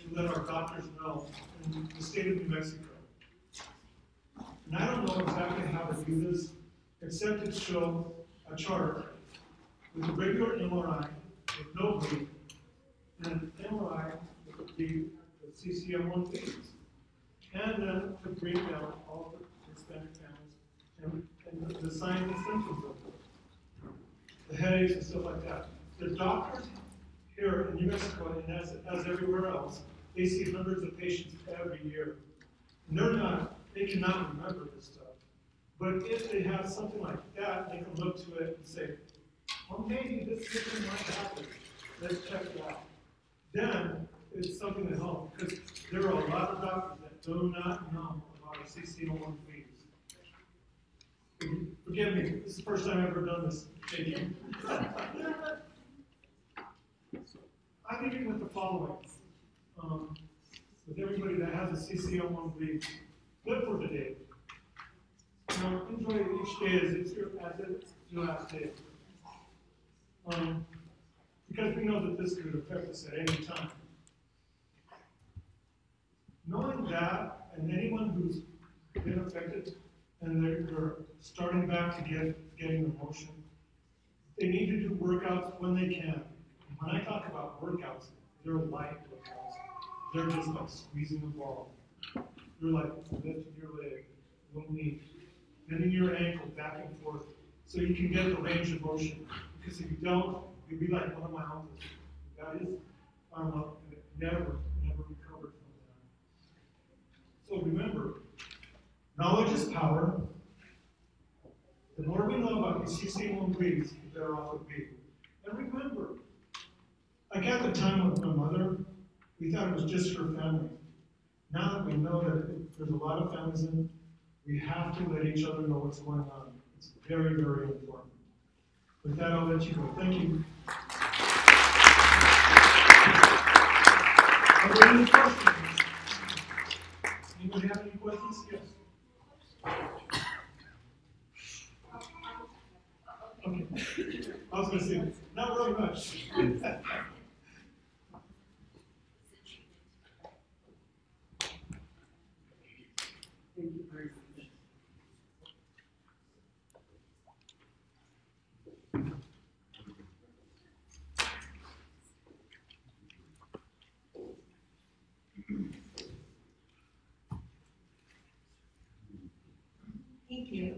to let our doctors know in the state of New Mexico. And I don't know exactly how to do this, except to show a chart with a regular MRI with no bleed, and an MRI with the CCM1 feeds. And then to break down all the Hispanic families and the signs and symptoms of them, the headaches and stuff like that. The doctors here in New Mexico, and as everywhere else, they see hundreds of patients every year. And they cannot remember this stuff. But if they have something like that, they can look to it and say, well, maybe this symptom might happen. Let's check it out. Then it's something to help, because there are a lot of doctors that do not know about our CCM1 feeds. Forgive me, this is the first time I've ever done this. Thank you. I'm leaving with the following. With everybody that has a CCM1 feed, live for the day. Enjoy each day as it's your last day. Because we know that this could affect us at any time. Knowing that, and anyone who's been affected and they're starting back to getting emotion, they need to do workouts when they can. When I talk about workouts, they're light workouts. They're just like squeezing a ball. You're like lifting your leg, little knee, bending your ankle back and forth so you can get the range of motion. Because if you don't, you'll be like one of my uncles. He got his arm up and it never recovered from that. So remember, knowledge is power. The more we know about the CCM1 feeds, the better off we'll be. And remember, like at the time with my mother, we thought it was just her family. Now that we know that there's a lot of families in it, we have to let each other know what's going on. It's very, very important. With that, I'll let you go. Thank you. Are there any questions? Anybody have any questions? Yes. Okay. I was going to say, not really much. Thank you very much. Thank you.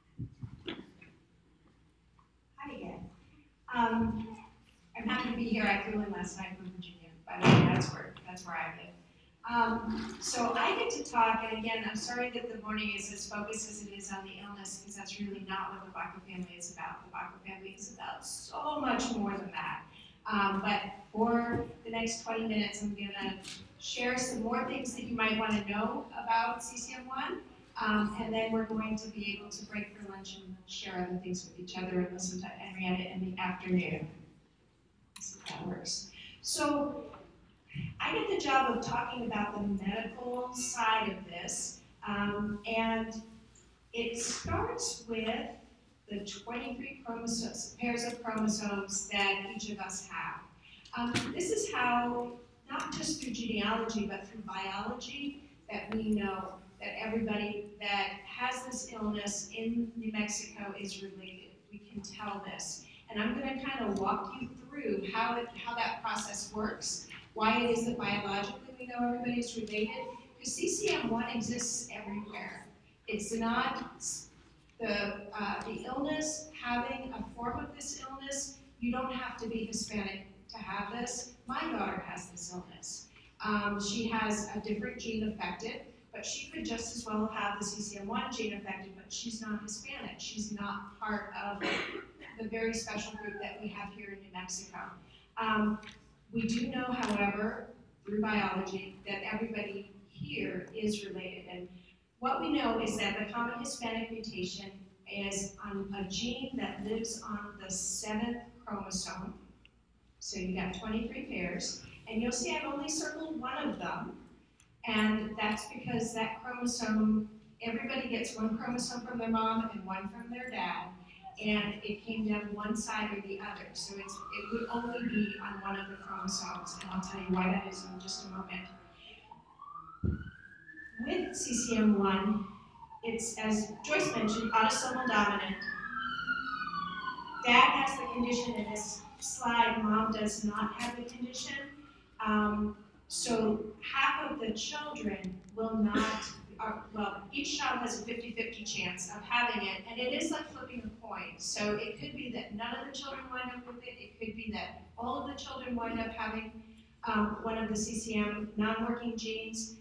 Hi again. I'm happy to be here. I flew in last night from Virginia. By the way, that's where I live. So I get to talk, and again, I'm sorry that the morning is as focused as it is on the illness, because that's really not what the Baca family is about. The Baca family is about so much more than that. But for the next 20 minutes, I'm gonna share some more things that you might want to know about CCM1. And then we're going to be able to break for lunch and share other things with each other and listen to Henrietta in the afternoon. Let's see if that works. So I get the job of talking about the medical side of this, and it starts with the 23 chromosomes, pairs of chromosomes that each of us have. This is how, not just through genealogy, but through biology, that we know that everybody that has this illness in New Mexico is related. We can tell this. And I'm going to kind of walk you through how that process works, why it is that biologically we know everybody's related, because CCM1 exists everywhere. It's not the illness, having a form of this illness, you don't have to be Hispanic to have this. My daughter has this illness. She has a different gene affected, but she could just as well have the CCM1 gene affected, but she's not Hispanic. She's not part of the very special group that we have here in New Mexico. We do know, however, through biology, that everybody here is related. And what we know is that the common Hispanic mutation is on a gene that lives on the 7th chromosome. So you got 23 pairs. And you'll see I've only circled one of them. And that's because that chromosome, everybody gets one chromosome from their mom and one from their dad. and it came down one side or the other. So it would only be on one of the chromosomes, and I'll tell you why that is in just a moment. With CCM1, it's, as Joyce mentioned, autosomal dominant. Dad has the condition in this slide, mom does not have the condition. So half of the children will not, well, each child has a 50-50 chance of having it, and it is like flipping a coin. So it could be that none of the children wind up with it, it could be that all of the children wind up having one of the CCM non-working genes,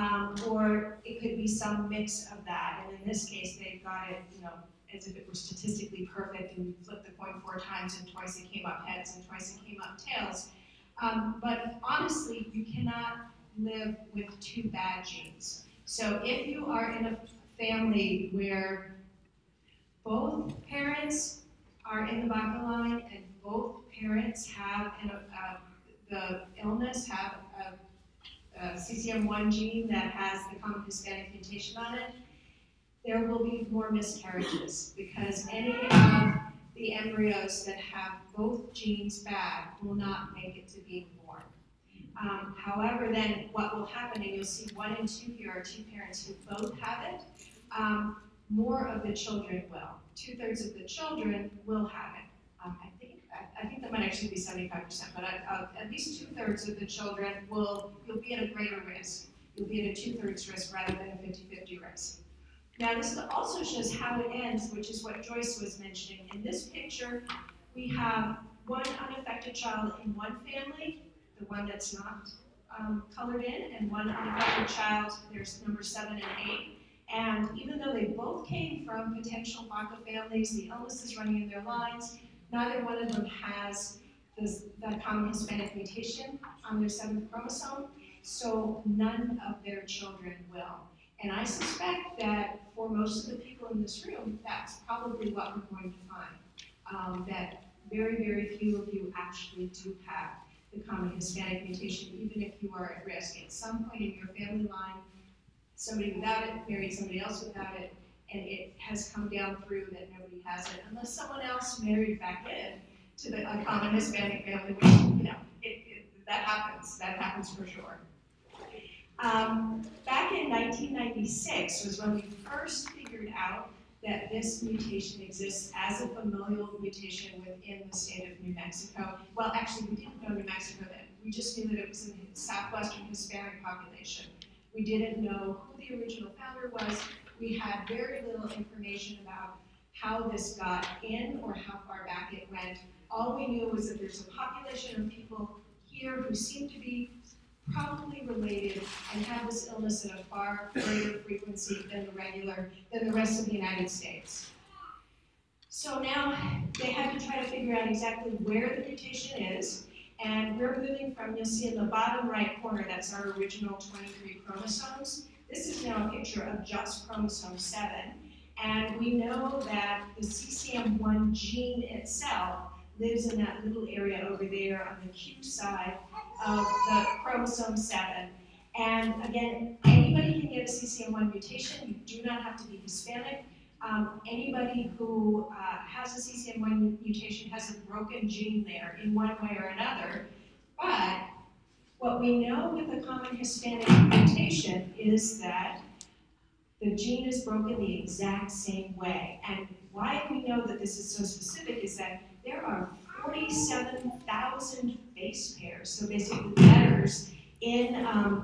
or it could be some mix of that. And in this case, they got it, you know, as if it were statistically perfect, and you flipped the coin 4 times, and twice it came up heads, and twice it came up tails. But honestly, you cannot live with 2 bad genes. So if you are in a family where both parents are in the BRCA line and both parents have the illness, have a CCM1 gene that has the common Hispanic mutation on it, there will be more miscarriages, because any of the embryos that have both genes bad will not make it to being born. However, then what will happen, and you'll see 1 and 2 here are 2 parents who both have it, more of the children will. 2/3 of the children will have it. I think that might actually be 75%, but at least 2/3 of the children you'll be at a greater risk. You'll be at a 2/3 risk rather than a 50-50 risk. Now this also shows how it ends, which is what Joyce was mentioning. In this picture, we have 1 unaffected child in one family, the one that's not colored in, and 1 unaffected child, there's number 7 and 8. And even though they both came from potential BRCA families, the illness is running in their lines, neither one of them has the common Hispanic mutation on their 7th chromosome, so none of their children will. And I suspect that for most of the people in this room, that's probably what we're going to find, that very, very few of you actually do have the common Hispanic mutation, even if you are at risk. At some point in your family line, somebody without it married somebody else without it, and it has come down through that nobody has it, unless someone else married back in to the common Hispanic family, which, you know, that happens for sure. Back in 1996 was when we first figured out that this mutation exists as a familial mutation within the state of New Mexico. Well, actually, we didn't know New Mexico then. We just knew that it was in the southwestern Hispanic population. We didn't know who the original founder was. We had very little information about how this got in or how far back it went. All we knew was that there's a population of people here who seem to be probably related and have this illness at a far greater frequency than the rest of the United States. So now they had to try to figure out exactly where the mutation is, and we're moving from, you'll see in the bottom right corner, that's our original 23 chromosomes. This is now a picture of just chromosome 7, and we know that the CCM1 gene itself lives in that little area over there on the Q side of the chromosome 7. And again, anybody can get a CCM1 mutation. You do not have to be Hispanic. Anybody who has a CCM1 mutation has a broken gene there in one way or another. But what we know with the common Hispanic mutation is that the gene is broken the exact same way. And why we know that this is so specific is that there are 47,000 base pairs, so basically letters, in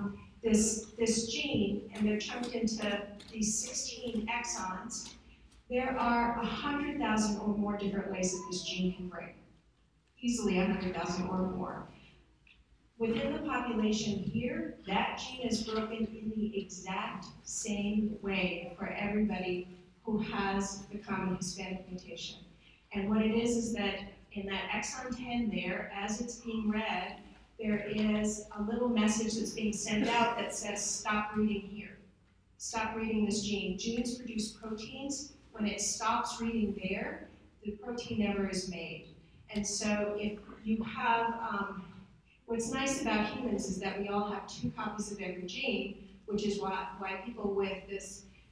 this gene, and they're chunked into these 16 exons. There are 100,000 or more different ways that this gene can break. Easily 100,000 or more. Within the population here, that gene is broken in the exact same way for everybody who has the common Hispanic mutation. And what it is that in that exon 10 there, as it's being read, there is a little message that's being sent out that says, stop reading here. Stop reading this gene. Genes produce proteins. When it stops reading there, the protein never is made. And so if you have, what's nice about humans is that we all have 2 copies of every gene, which is why people with this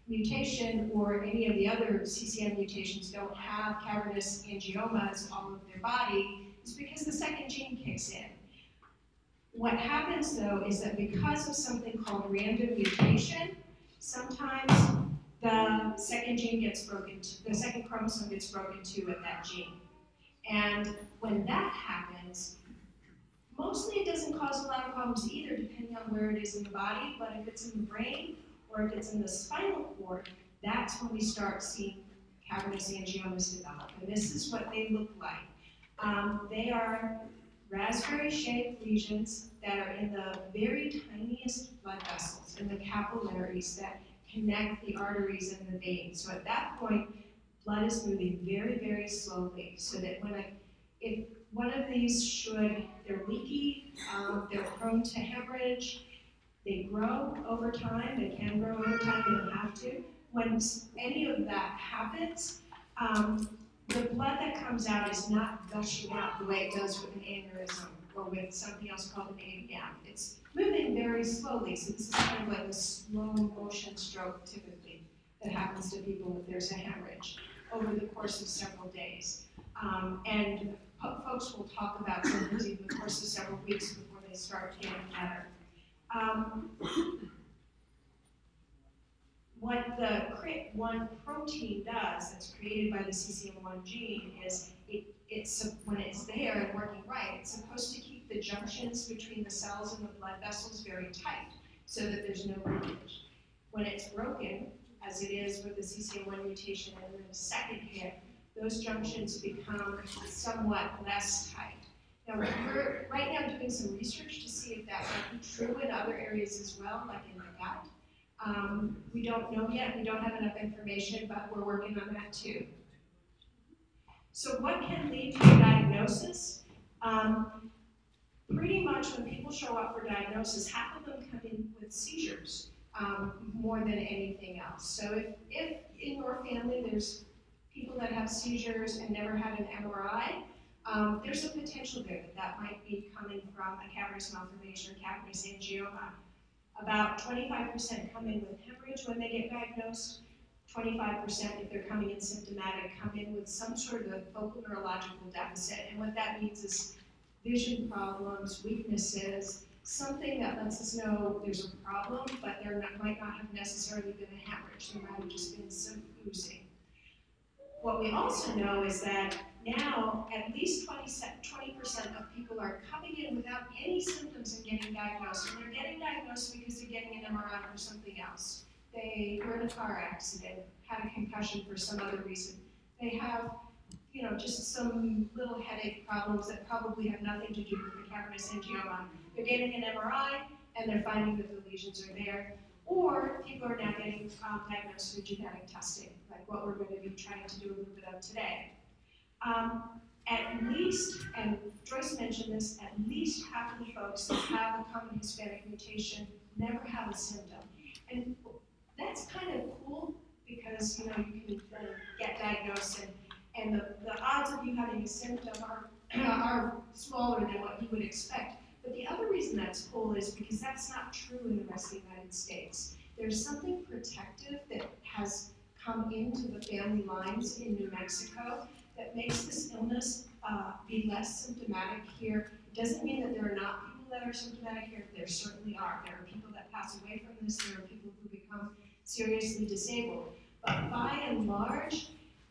mutation or any of the other CCM mutations don't have cavernous angiomas all over their body is because the second gene kicks in. What happens though is that because of something called random mutation, sometimes the second gene gets broken, the second chromosome gets broken too at that gene. And when that happens, mostly it doesn't cause a lot of problems either, depending on where it is in the body, but if it's in the brain or if it's in the spinal cord, that's when we start seeing cavernous angiomas develop. And this is what they look like. They are raspberry-shaped lesions that are in the very tiniest blood vessels, in the capillaries that connect the arteries and the veins. So at that point, blood is moving very, very slowly, so that if one of these they're leaky, they're prone to hemorrhage, they grow over time, they can grow over time, they don't have to. When any of that happens, the blood that comes out is not gushing out the way it does with an aneurysm or with something else called an AVM. It's moving very slowly, so this is kind of like a slow motion stroke typically that happens to people if there's a hemorrhage over the course of several days. And folks will talk about symptoms in the course of several weeks before they start getting better. What the CRIT1 protein does, that's created by the CCM1 gene, is when it's there and working right, it's supposed to keep the junctions between the cells and the blood vessels very tight so that there's no leakage. When it's broken, as it is with the CCM1 mutation and then the second hit, those junctions become somewhat less tight. Now, we're right now doing some research to see if that might be true in other areas as well, like in the gut. We don't know yet, we don't have enough information, but we're working on that too. So what can lead to a diagnosis? Pretty much when people show up for diagnosis, half of them come in with seizures more than anything else. So if in your family there's people that have seizures and never had an MRI, there's a potential there that might be coming from a cavernous malformation or cavernous angioma. About 25% come in with hemorrhage when they get diagnosed. 25%, if they're coming in symptomatic, come in with some sort of a focal neurological deficit. And what that means is vision problems, weaknesses, something that lets us know there's a problem, but there might not have necessarily been a hemorrhage. There might have just been some oozing. What we also know is that now at least 20% of people are coming in without any symptoms and getting diagnosed. And they're getting diagnosed because they're getting an MRI for something else. They were in a car accident, had a concussion for some other reason. They have, just some little headache problems that probably have nothing to do with the cavernous angioma. They're getting an MRI and they're finding that the lesions are there. Or people are now getting diagnosed through genetic testing, like what we're going to be trying to do a little bit of today. At least, and Joyce mentioned this, at least half of the folks that have a common Hispanic mutation never have a symptom. And that's kind of cool because you can get diagnosed and the odds of you having a symptom are smaller than what you would expect. But the other reason that's cool is because that's not true in the rest of the United States. There's something protective that has come into the family lines in New Mexico that makes this illness be less symptomatic here. It doesn't mean that there are not people that are symptomatic here. There certainly are. There are people that pass away from this. There are people who become seriously disabled. But by and large,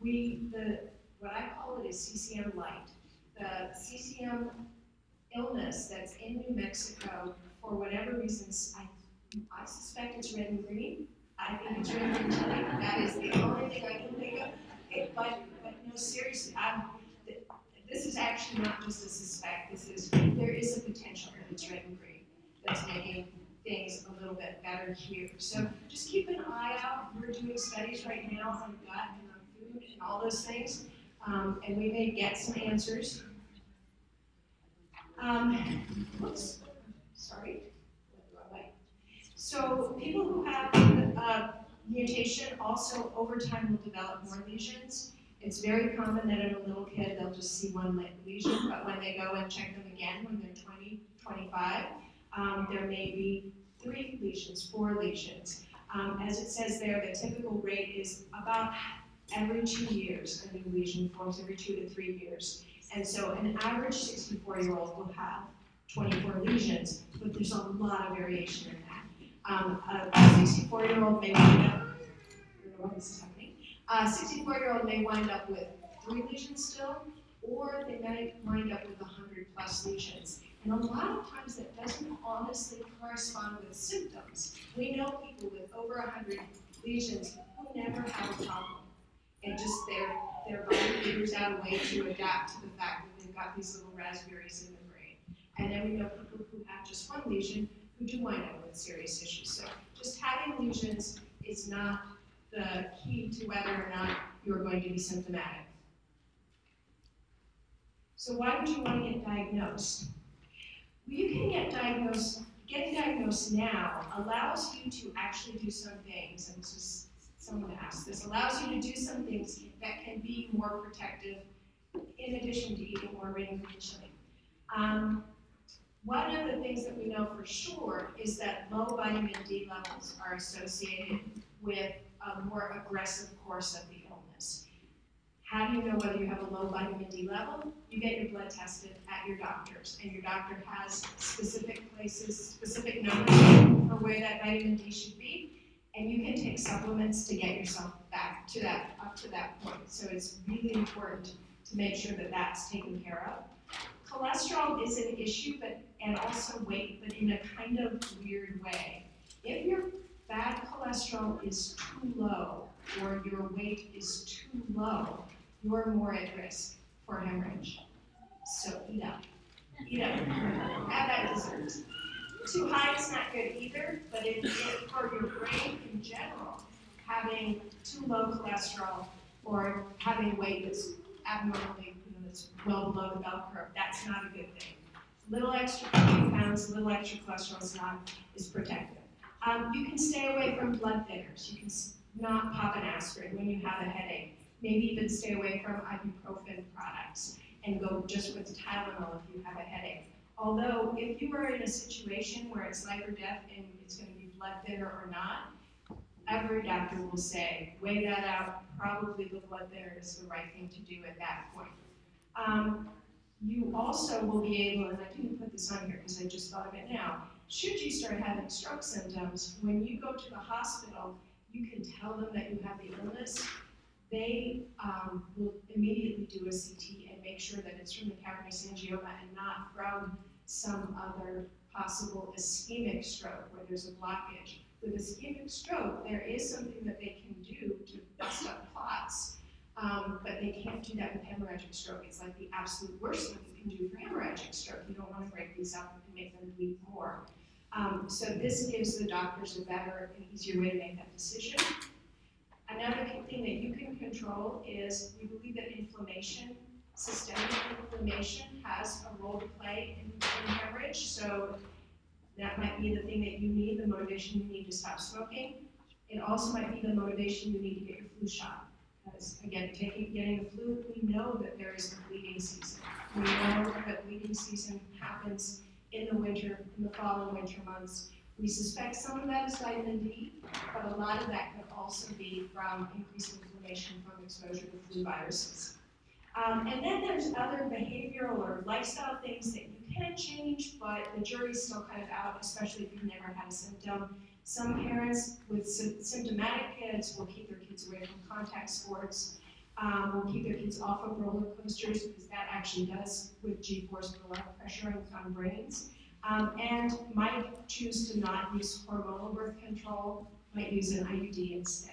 what I call it is CCM light. The CCM illness that's in New Mexico, for whatever reasons, I suspect it's red and green. I think it's red and green chili. That is the only thing I can think of. But no, seriously, this is actually not just a suspect. There is a potential that it's red and green that's making things a little bit better here. So just keep an eye out. We're doing studies right now on gut and on food and all those things, and we may get some answers. Oops, sorry, went the wrong way. So people who have a mutation also over time will develop more lesions. It's very common that in a little kid they'll just see one lesion, but when they go and check them again when they're 20, 25, there may be 3 lesions, 4 lesions. As it says there, the typical rate is about every 2 years, a new lesion forms every 2 to 3 years. And so an average 64-year-old will have 24 lesions, but there's a lot of variation in that. A 64-year-old may wind up, I don't know why this is happening, a 64-year-old may wind up with 3 lesions still, or they may wind up with 100+ lesions. And a lot of times that doesn't honestly correspond with symptoms. We know people with over 100 lesions who never have a problem. And just their body figures out a way to adapt to the fact that they've got these little raspberries in the brain. And then we know people who have just 1 lesion who do wind up with serious issues. So just having lesions is not the key to whether or not you're going to be symptomatic. So why would you want to get diagnosed? Well, you can get diagnosed. Getting diagnosed now allows you to actually do some things, and this is someone asked this, allows you to do some things that can be more protective in addition to eating more regularly. One of the things that we know for sure is that low vitamin D levels are associated with a more aggressive course of the illness. How do you know whether you have a low vitamin D level? You get your blood tested at your doctor's, and your doctor has specific places, specific numbers for where that vitamin D should be, and you can take supplements to get yourself back to that, up to that point. So it's really important to make sure that that's taken care of. Cholesterol is an issue, and also weight, but in a kind of weird way. If your bad cholesterol is too low, or your weight is too low, you're more at risk for hemorrhage. So eat up. Eat up. Have that dessert. Too high is not good either, but for your brain in general, having too low cholesterol or having weight that's abnormally, that's well below the bell curve, that's not a good thing. Little extra pounds, little extra cholesterol is protective. You can stay away from blood thinners. You can not pop an aspirin when you have a headache. Maybe even stay away from ibuprofen products and go just with Tylenol if you have a headache. Although, if you are in a situation where it's life or death and it's going to be blood thinner or not, every doctor will say, weigh that out, probably the blood thinner is the right thing to do at that point. You also will be able, and I didn't put this on here because I just thought of it now, should you start having stroke symptoms, when you go to the hospital, you can tell them that you have the illness. They will immediately do a CT and make sure that it's from the cavernous angioma and not from some other possible ischemic stroke where there's a blockage. With ischemic stroke, there is something that they can do to bust up clots, but they can't do that with hemorrhagic stroke. It's like the absolute worst thing you can do for hemorrhagic stroke. You don't want to break these up and make them bleed more. So this gives the doctors a better and easier way to make that decision. Another thing that you can control is we believe that inflammation, systemic inflammation, has a role to play in hemorrhage. So that might be the thing that you need, the motivation you need to stop smoking. It also might be the motivation you need to get your flu shot. Because again, getting the flu, we know that there is a bleeding season. We know that bleeding season happens in the winter, in the fall and winter months. We suspect some of that is vitamin D, but a lot of that could also be from increased inflammation from exposure to flu viruses. And then there's other behavioral or lifestyle things that you can change, but the jury's still kind of out, especially if you've never had a symptom. Some parents with symptomatic kids will keep their kids away from contact sports, will keep their kids off of roller coasters because that actually does, with G-force, put a lot of pressure on brains. And might choose to not use hormonal birth control, might use an IUD instead.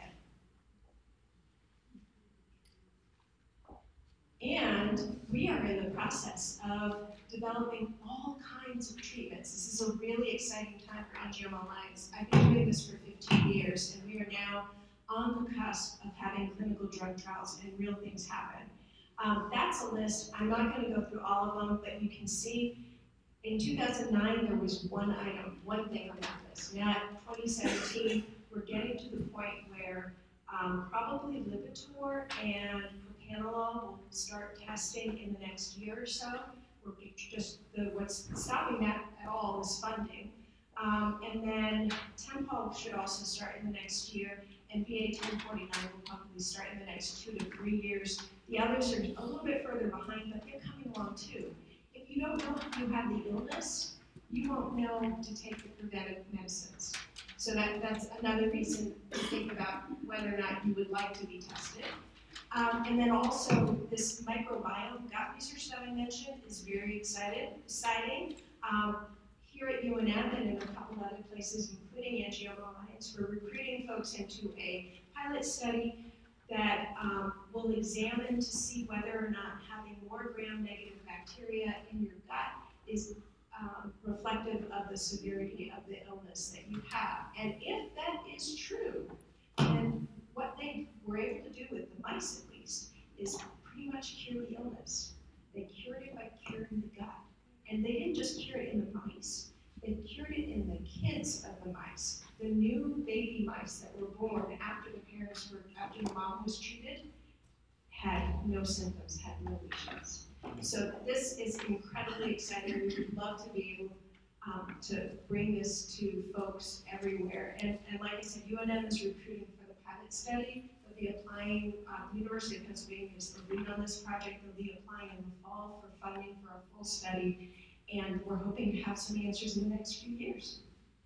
And we are in the process of developing all kinds of treatments. This is a really exciting time for Angioma Alliance. I've been doing this for 15 years, and we are now on the cusp of having clinical drug trials and real things happen. That's a list. I'm not going to go through all of them, but you can see in 2009, there was one item, one thing on that list. Now, in 2017, we're getting to the point where probably Lipitor and propranolol will start testing in the next year or so. What's stopping that at all is funding. And then Tempo should also start in the next year, and VA 1049 will probably start in the next 2 to 3 years. The others are a little bit further behind, but they're coming along too. If you don't know if you have the illness, you won't know to take the preventive medicines. So that's another reason to think about whether or not you would like to be tested. And then also this microbiome gut research that I mentioned is very exciting. Here at UNM and in a couple other places, including Angioma Alliance, we're recruiting folks into a pilot study that will examine to see whether or not having more gram-negative bacteria in your gut is reflective of the severity of the illness that you have. And if that is true, then what they were able to do with the mice at least is pretty much cure the illness. They cured it by curing the gut. And they didn't just cure it in the mice, they cured it in the kids of the mice. The new baby mice that were born after the mom was treated had no symptoms, had no lesions. So this is incredibly exciting. We would love to be able to bring this to folks everywhere. And like I said, UNM is recruiting for the pilot study. They'll be applying, University of Pennsylvania is the lead on this project. They'll be applying in the fall for funding for a full study. And we're hoping to have some answers in the next few years.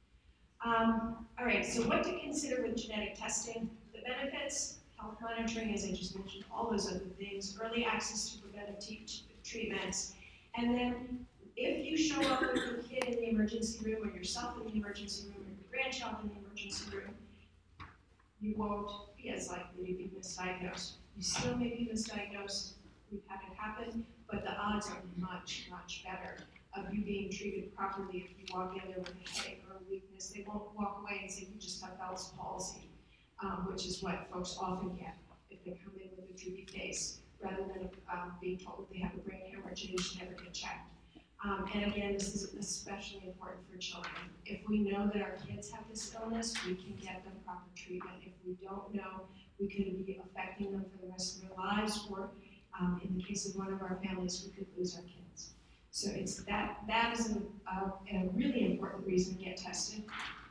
All right, so what to consider with genetic testing? The benefits, health monitoring, as I just mentioned, all those other things, early access to preventive treatments. And then if you show up with your kid in the emergency room or yourself in the emergency room or your grandchild in the emergency room, you won't be as likely to be misdiagnosed. You still may be misdiagnosed, we've had it happen, but the odds are much, much better of you being treated properly if you walk in there with a headache or a weakness. They won't walk away and say you just have Bell's palsy, which is what folks often get if they come in with a droopy face, rather than being told that they have a brain hemorrhage and you should never get checked. And again, this is especially important for children. If we know that our kids have this illness, we can get them proper treatment. If we don't know, we could be affecting them for the rest of their lives, or in the case of one of our families, we could lose our kids. So it's that is a really important reason to get tested.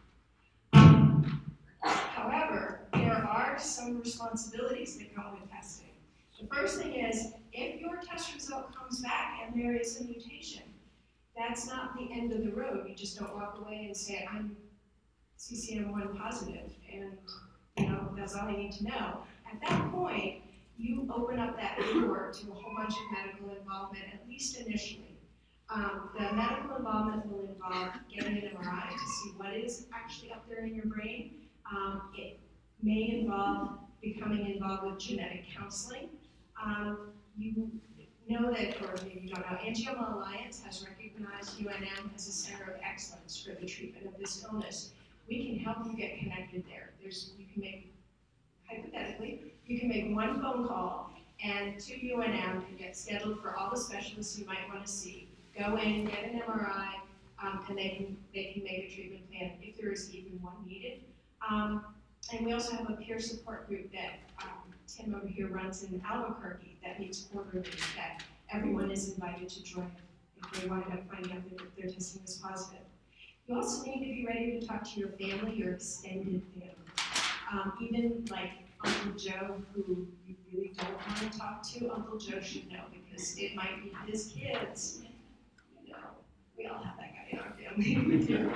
However, there are some responsibilities that come with testing. The first thing is, if your test result comes back and there is a mutation, that's not the end of the road. You just don't walk away and say, I'm CCM1 positive, and that's all I need to know. At that point, you open up that door to a whole bunch of medical involvement, at least initially. The medical involvement will involve getting an MRI to see what is actually up there in your brain. It may involve becoming involved with genetic counseling. You know that, or maybe you don't know, Angioma Alliance has recognized UNM as a center of excellence for the treatment of this illness. We can help you get connected there. You can make, hypothetically, you can make one phone call and to UNM and get scheduled for all the specialists you might want to see. Go in, get an MRI, and they can make a treatment plan if there is even one needed. And we also have a peer support group that Tim over here runs in Albuquerque that meets quarterly, that everyone is invited to join if they wind up finding out that their testing is positive. You also need to be ready to talk to your family, your extended family. Even like Uncle Joe, who you really don't want to talk to, Uncle Joe should know because it might be his kids. We all have that guy in our family. We do.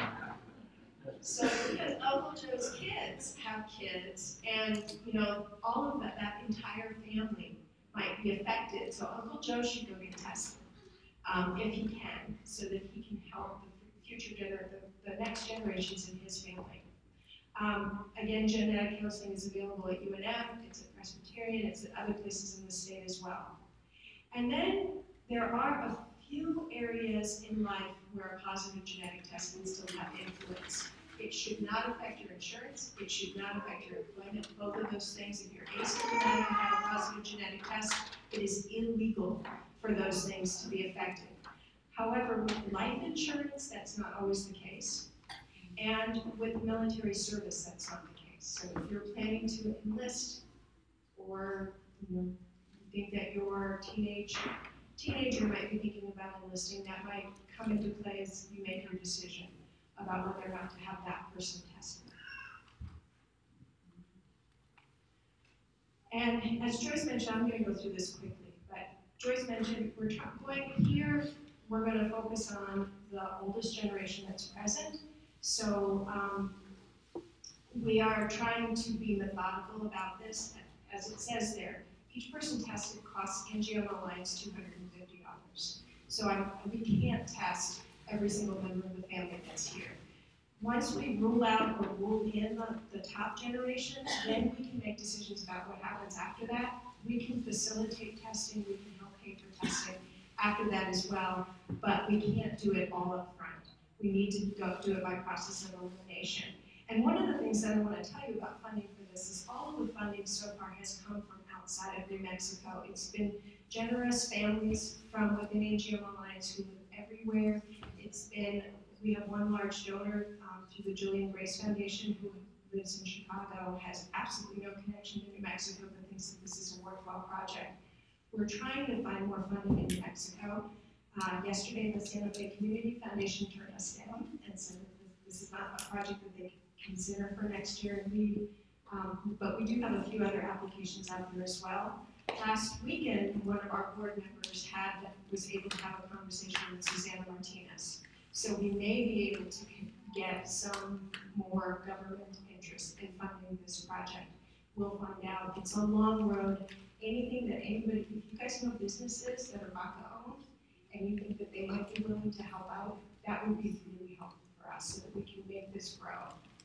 So because Uncle Joe's kids have kids, and all of that entire family might be affected. So Uncle Joe should go get tested if he can, so that he can help the future the next generations in his family. Again, genetic counseling is available at UNM. It's at Presbyterian. It's at other places in the state as well. And then there are a few areas in life where a positive genetic test can still have influence. It should not affect your insurance. It should not affect your employment. Both of those things, if you're asymptomatic and have a positive genetic test, it is illegal for those things to be affected. However, with life insurance, that's not always the case. And with military service, that's not the case. So if you're planning to enlist, or you think that your teenager might be thinking about enlisting, that might come into play as you make your decision. about whether or not to have that person tested. And as Joyce mentioned, I'm going to go through this quickly, but Joyce mentioned we're going here, we're going to focus on the oldest generation that's present. So we are trying to be methodical about this. As it says there, each person tested costs NGO Alliance $250. So we can't test every single member of the family that's here. Once we rule out or rule in the top generation, then we can make decisions about what happens after that. We can facilitate testing, we can help pay for testing after that as well, but we can't do it all up front. We need to do it by process of elimination. And one of the things that I want to tell you about funding for this is all of the funding so far has come from outside of New Mexico. It's been generous families from within NGO Alliance who live everywhere. We have one large donor through the Julian Grace Foundation who lives in Chicago, has absolutely no connection to New Mexico, but thinks that this is a worthwhile project. We're trying to find more funding in New Mexico. Yesterday, the Santa Fe Community Foundation turned us down and said that this is not a project that they consider for next year. But we do have a few other applications out there as well. Last weekend, one of our board members was able to have a conversation with Susanna Martinez. So we may be able to get some more government interest in funding this project. We'll find out. It's a long road. Anything that anybody, if you guys know businesses that are Baca owned, and you think that they might be willing to help out, that would be really helpful for us so that we can make this grow.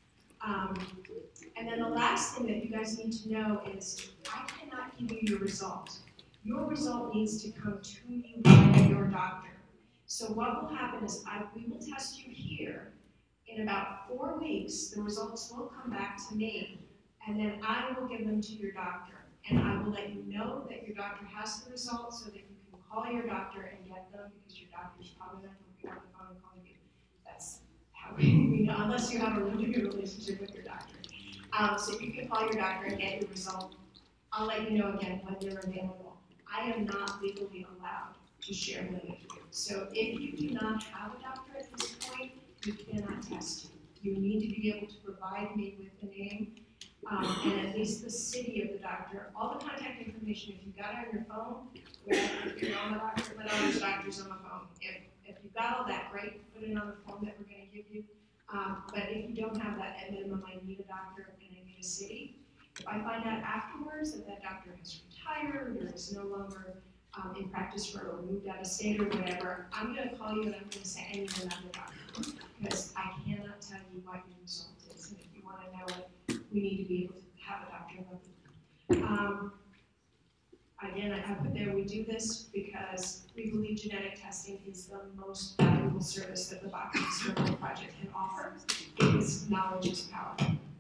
And then the last thing that you guys need to know is I cannot give you your result. Your result needs to come to you by your doctor. So what will happen is we will test you here. In about 4 weeks, the results will come back to me, and then I will give them to your doctor. And I will let you know that your doctor has the results so that you can call your doctor and get them, because your doctor's probably not going to be on the phone and calling you. That's how we know, unless you have a really good relationship with your doctor. So you can call your doctor and get your result. I'll let you know again when they're available. I am not legally allowed to share them with you. So if you do not have a doctor at this point, you cannot test you. You need to be able to provide me with the name and at least the city of the doctor. All the contact information, if you got it on your phone, if you're on the doctor, but all those doctors on the phone. If you got all that, great, put it on the form that we're going to give you. But if you don't have that, at minimum, I need a doctor and I need a city. If I find out afterwards that that doctor has retired or is no longer in practice or moved out of state or whatever, I'm going to call you and I'm going to say I need another doctor because I cannot tell you what your result is. And if you want to know it, we need to be able to have a doctor look. Again, I put there, we do this because we believe genetic testing is the most valuable service that the Baca Historical Project can offer. Because knowledge is power.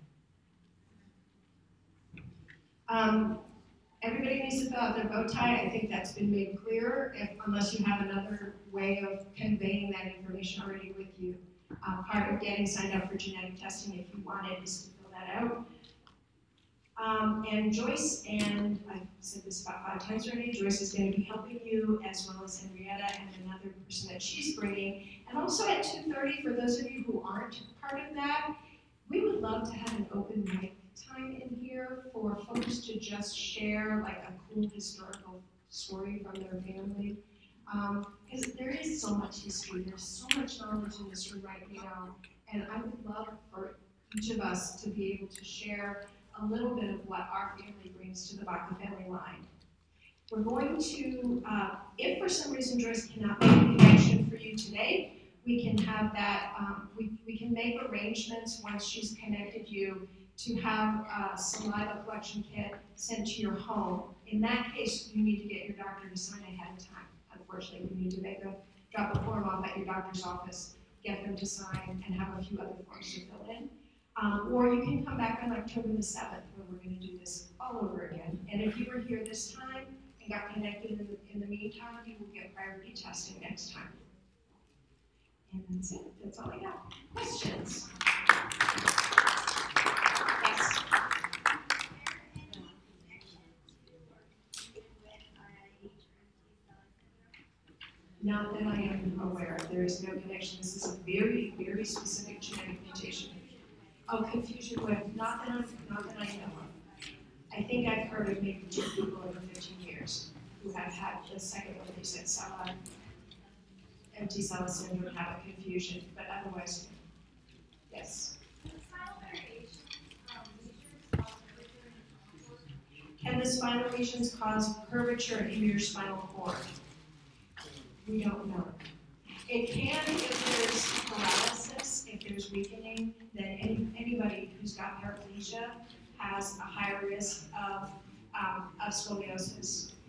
Everybody needs to fill out their bow tie. I think that's been made clear, unless you have another way of conveying that information already with you. Part of getting signed up for genetic testing, if you want it, is to fill that out. And Joyce, and I've said this about 5 times already, Joyce is going to be helping you, as well as Henrietta and another person that she's bringing. And also at 2:30, for those of you who aren't part of that, we would love to have an open mic time in here for folks to just share like a cool historical story from their family. Because there is so much history, there's so much knowledge in this room right now, and I would love for each of us to be able to share a little bit of what our family brings to the Baca family line. We're going to, if for some reason Joyce cannot make a connection for you today, we can have that, we can make arrangements once she's connected you to have a saliva collection kit sent to your home. In that case, you need to get your doctor to sign ahead of time. Unfortunately, you need to drop a form off at your doctor's office, get them to sign, and have a few other forms to fill in. Or you can come back on October the 7th, where we're going to do this all over again. And if you were here this time and got connected in the meantime, you will get priority testing next time. And that's it. That's all I got. Questions? Yes. Not that I am aware of, there is no connection, this is a very, very specific genetic mutation. Oh, confusion with, not that I know of. I think I've heard of maybe 2 people over 15 years who have had the second one, they said empty cell syndrome, have a confusion, but otherwise, yes. Can the spinal lesions cause curvature in your spinal cord? We don't know. It can if there's paralysis, if there's weakening, then anybody who's got paraplegia has a higher risk of scoliosis.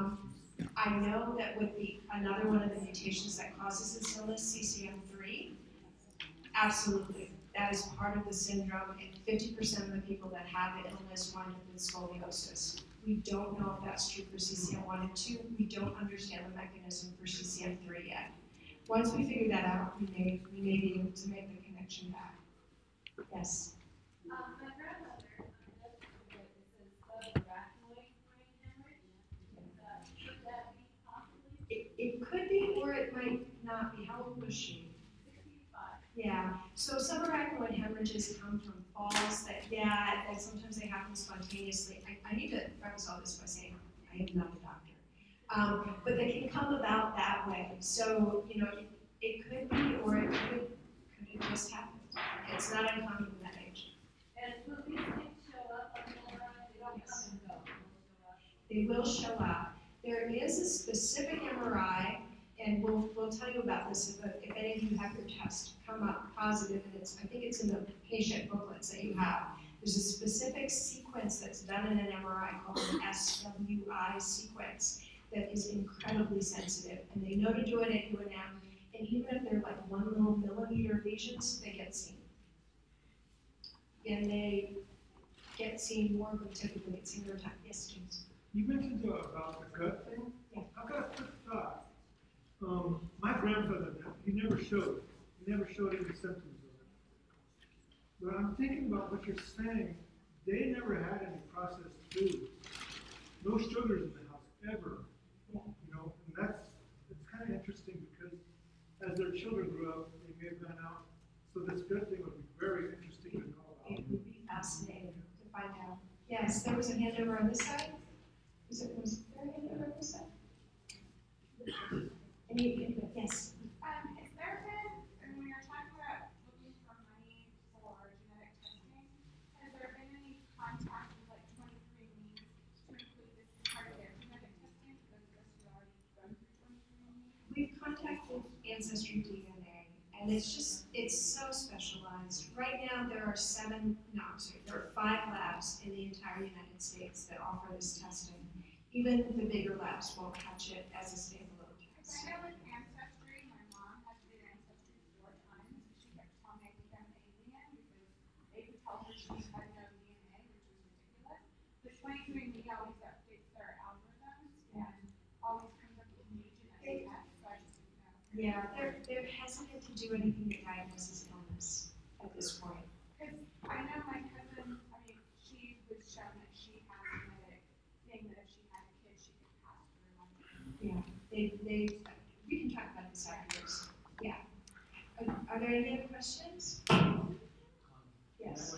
I know that with another one of the mutations that causes this illness, CCM3, absolutely. That is part of the syndrome, and 50% of the people that have the illness wind up with scoliosis. We don't know if that's true for CCM1 and 2. We don't understand the mechanism for CCM3 yet. Once we figure that out, we may be able to make the connection back. Yes? My grandmother, subarachnoid brain hemorrhage. Could that be possibly? It could be, or it might not be. How old was she? 65. Yeah, so subarachnoid hemorrhages come from falls that sometimes they happen spontaneously. I need to preface all this by saying I am not a doctor. But they can come about that way. So, it could be, or it could just happen. It's not uncommon in that age. And will these things show up on the MRI? They don't come and go. They will show up. There is a specific MRI, and we'll tell you about this if any of you have your test come up positive, and I think it's in the patient booklets that you have. There's a specific sequence that's done in an MRI called an SWI sequence that is incredibly sensitive, and they know to do it at UNM, and even if they're like 1 little millimeter lesions, they get seen. And they get seen more, but typically get seen over time. Yes, James? You mentioned about the gut thing. Yeah. I've got a quick thought. My grandfather, he never showed any symptoms of it. But I'm thinking about what you're saying. They never had any processed food. No sugars in the house, ever. Yeah. And it's kind of interesting because as their children grew up, they may have gone out. So this gut thing would be very interesting to know about. It would be fascinating to find out. Yes, there was a hand over on this side. Was there a hand over on this side? Yes. Has there been, when we were talking about looking for money for genetic testing, has there been any contact with like 23andMe to include this as part of their genetic testing? Because I guess you already run through 23andMe. We've contacted Ancestry DNA, and it's so specialized. Right now, there are 5 labs in the entire United States that offer this testing. Even the bigger labs won't catch it as a standalone test. I know with Ancestry, my mom had to do Ancestry 4 times, and she kept telling me I think I'm an alien because they could tell her she had no DNA, which was ridiculous. But 23andMe always updates their algorithms and always comes up with new genetic tests, so I just didn't know. Yeah, they're hesitant to do anything that diagnoses illness at this point. Because I know my cousin, she was shown that she had a genetic thing that if she had a kid, she could pass through on Yeah, we can talk about this afterwards. Yeah. Are there any other questions? Yes.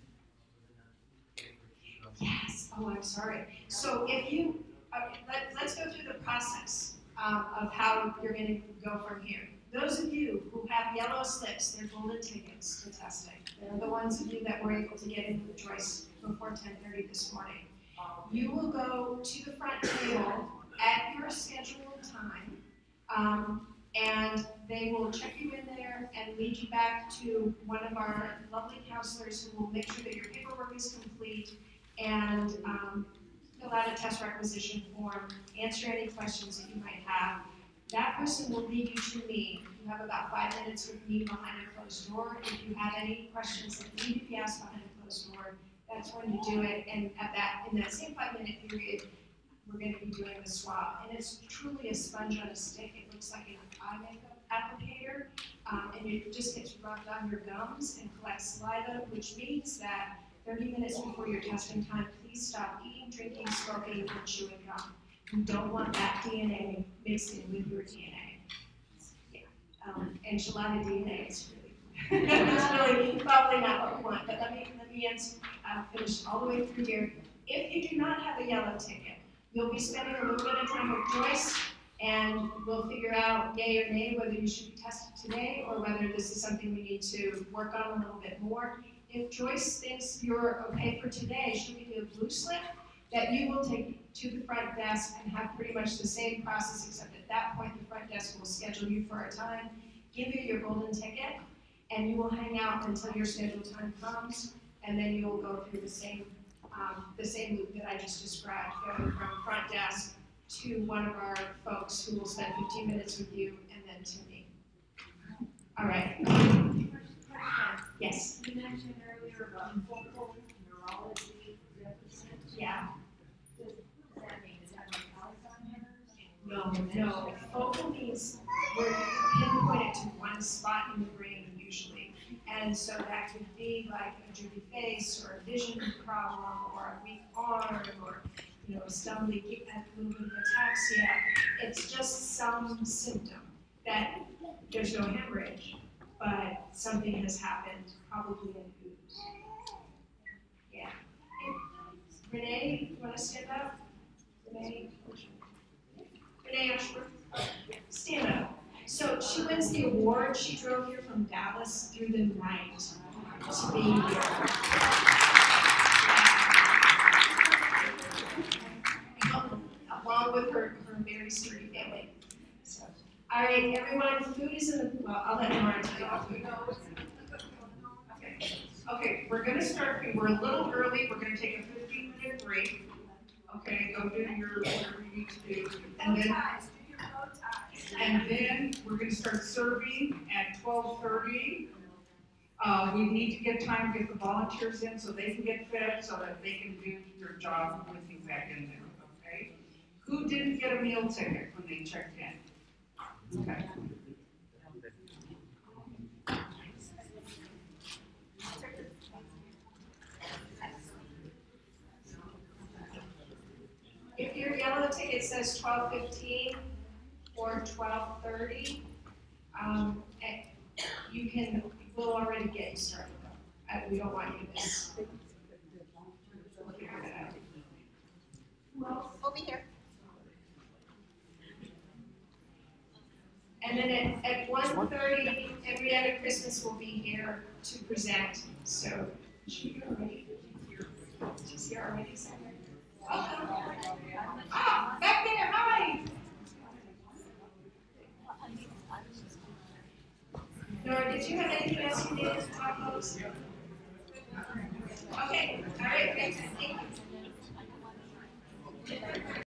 Yes. Oh, I'm sorry. So if you, let's go through the process of how you're going to go from here. Those of you who have yellow slips, they're golden tickets to testing. They're the ones of you that were able to get in with Joyce before 10:30 this morning. You will go to the front table at your scheduled time, and they will check you in there and lead you back to one of our lovely counselors who will make sure that your paperwork is complete and fill out a test requisition form, answer any questions that you might have. That person will lead you to me. You have about 5 minutes with me behind a closed door. If you have any questions that need to be asked behind a closed door, that's when you do it. And in that same 5-minute period, we're going to be doing the swab. And it's truly a sponge on a stick. It looks like an eye makeup applicator. And it just gets rubbed on your gums and collects saliva, which means that 30 minutes before your testing time, please stop eating, drinking, smoking, and chewing gum. You don't want that DNA mixed in with your DNA. enchilada DNA. It's really probably not what we want, but let me finish all the way through here. If you do not have a yellow ticket, you'll be spending a little bit of time with Joyce, and we'll figure out yay or nay whether you should be tested today or whether this is something we need to work on a little bit more. If Joyce thinks you're okay for today, she'll give you a blue slip that you will take to the front desk and have pretty much the same process, except at that point the front desk will schedule you for a time, give you your golden ticket, and you will hang out until your scheduled time comes, and then you will go through the same loop that I just described, going from front desk to one of our folks who will spend 15 minutes with you, and then to me. All right. Yes? You mentioned earlier about focal neurology represent. Yeah. Does that mean, is that like Alzheimer's? No. Focal means where you pinpoint it to one spot in the brain usually. And so that could be like a droopy face or a vision problem or a weak arm or a stumbly, a little bit of ataxia. It's just some symptom that there's no hemorrhage, but something has happened, probably in ooze. Yeah. Renee, you want to stand up? Renee Ashworth, stand up. So she wins the award. She drove here from Dallas through the night to be here. Along with her very sturdy family. So, all right, everyone, food is in the, well, I'll let Nora tell you about food. Okay, we're gonna start, we're a little early, we're gonna take a 15-minute break. Okay, go do your, whatever you need to do. And then we're gonna start serving at 12:30. We need to get time to get the volunteers in so they can get fed so that they can do their job with you back in there, okay? Who didn't get a meal ticket when they checked in? Okay. If your yellow ticket says 12:15 or 12:30, we'll already get you started though. We don't want you to miss. Over here. And then at 1:30, Henrietta Christmas will be here to present. So she's here already. She's here already. Welcome. Ah, back there, hi. Nora, did you have anything else you needed to talk about? Okay, all right, thanks. Thank you.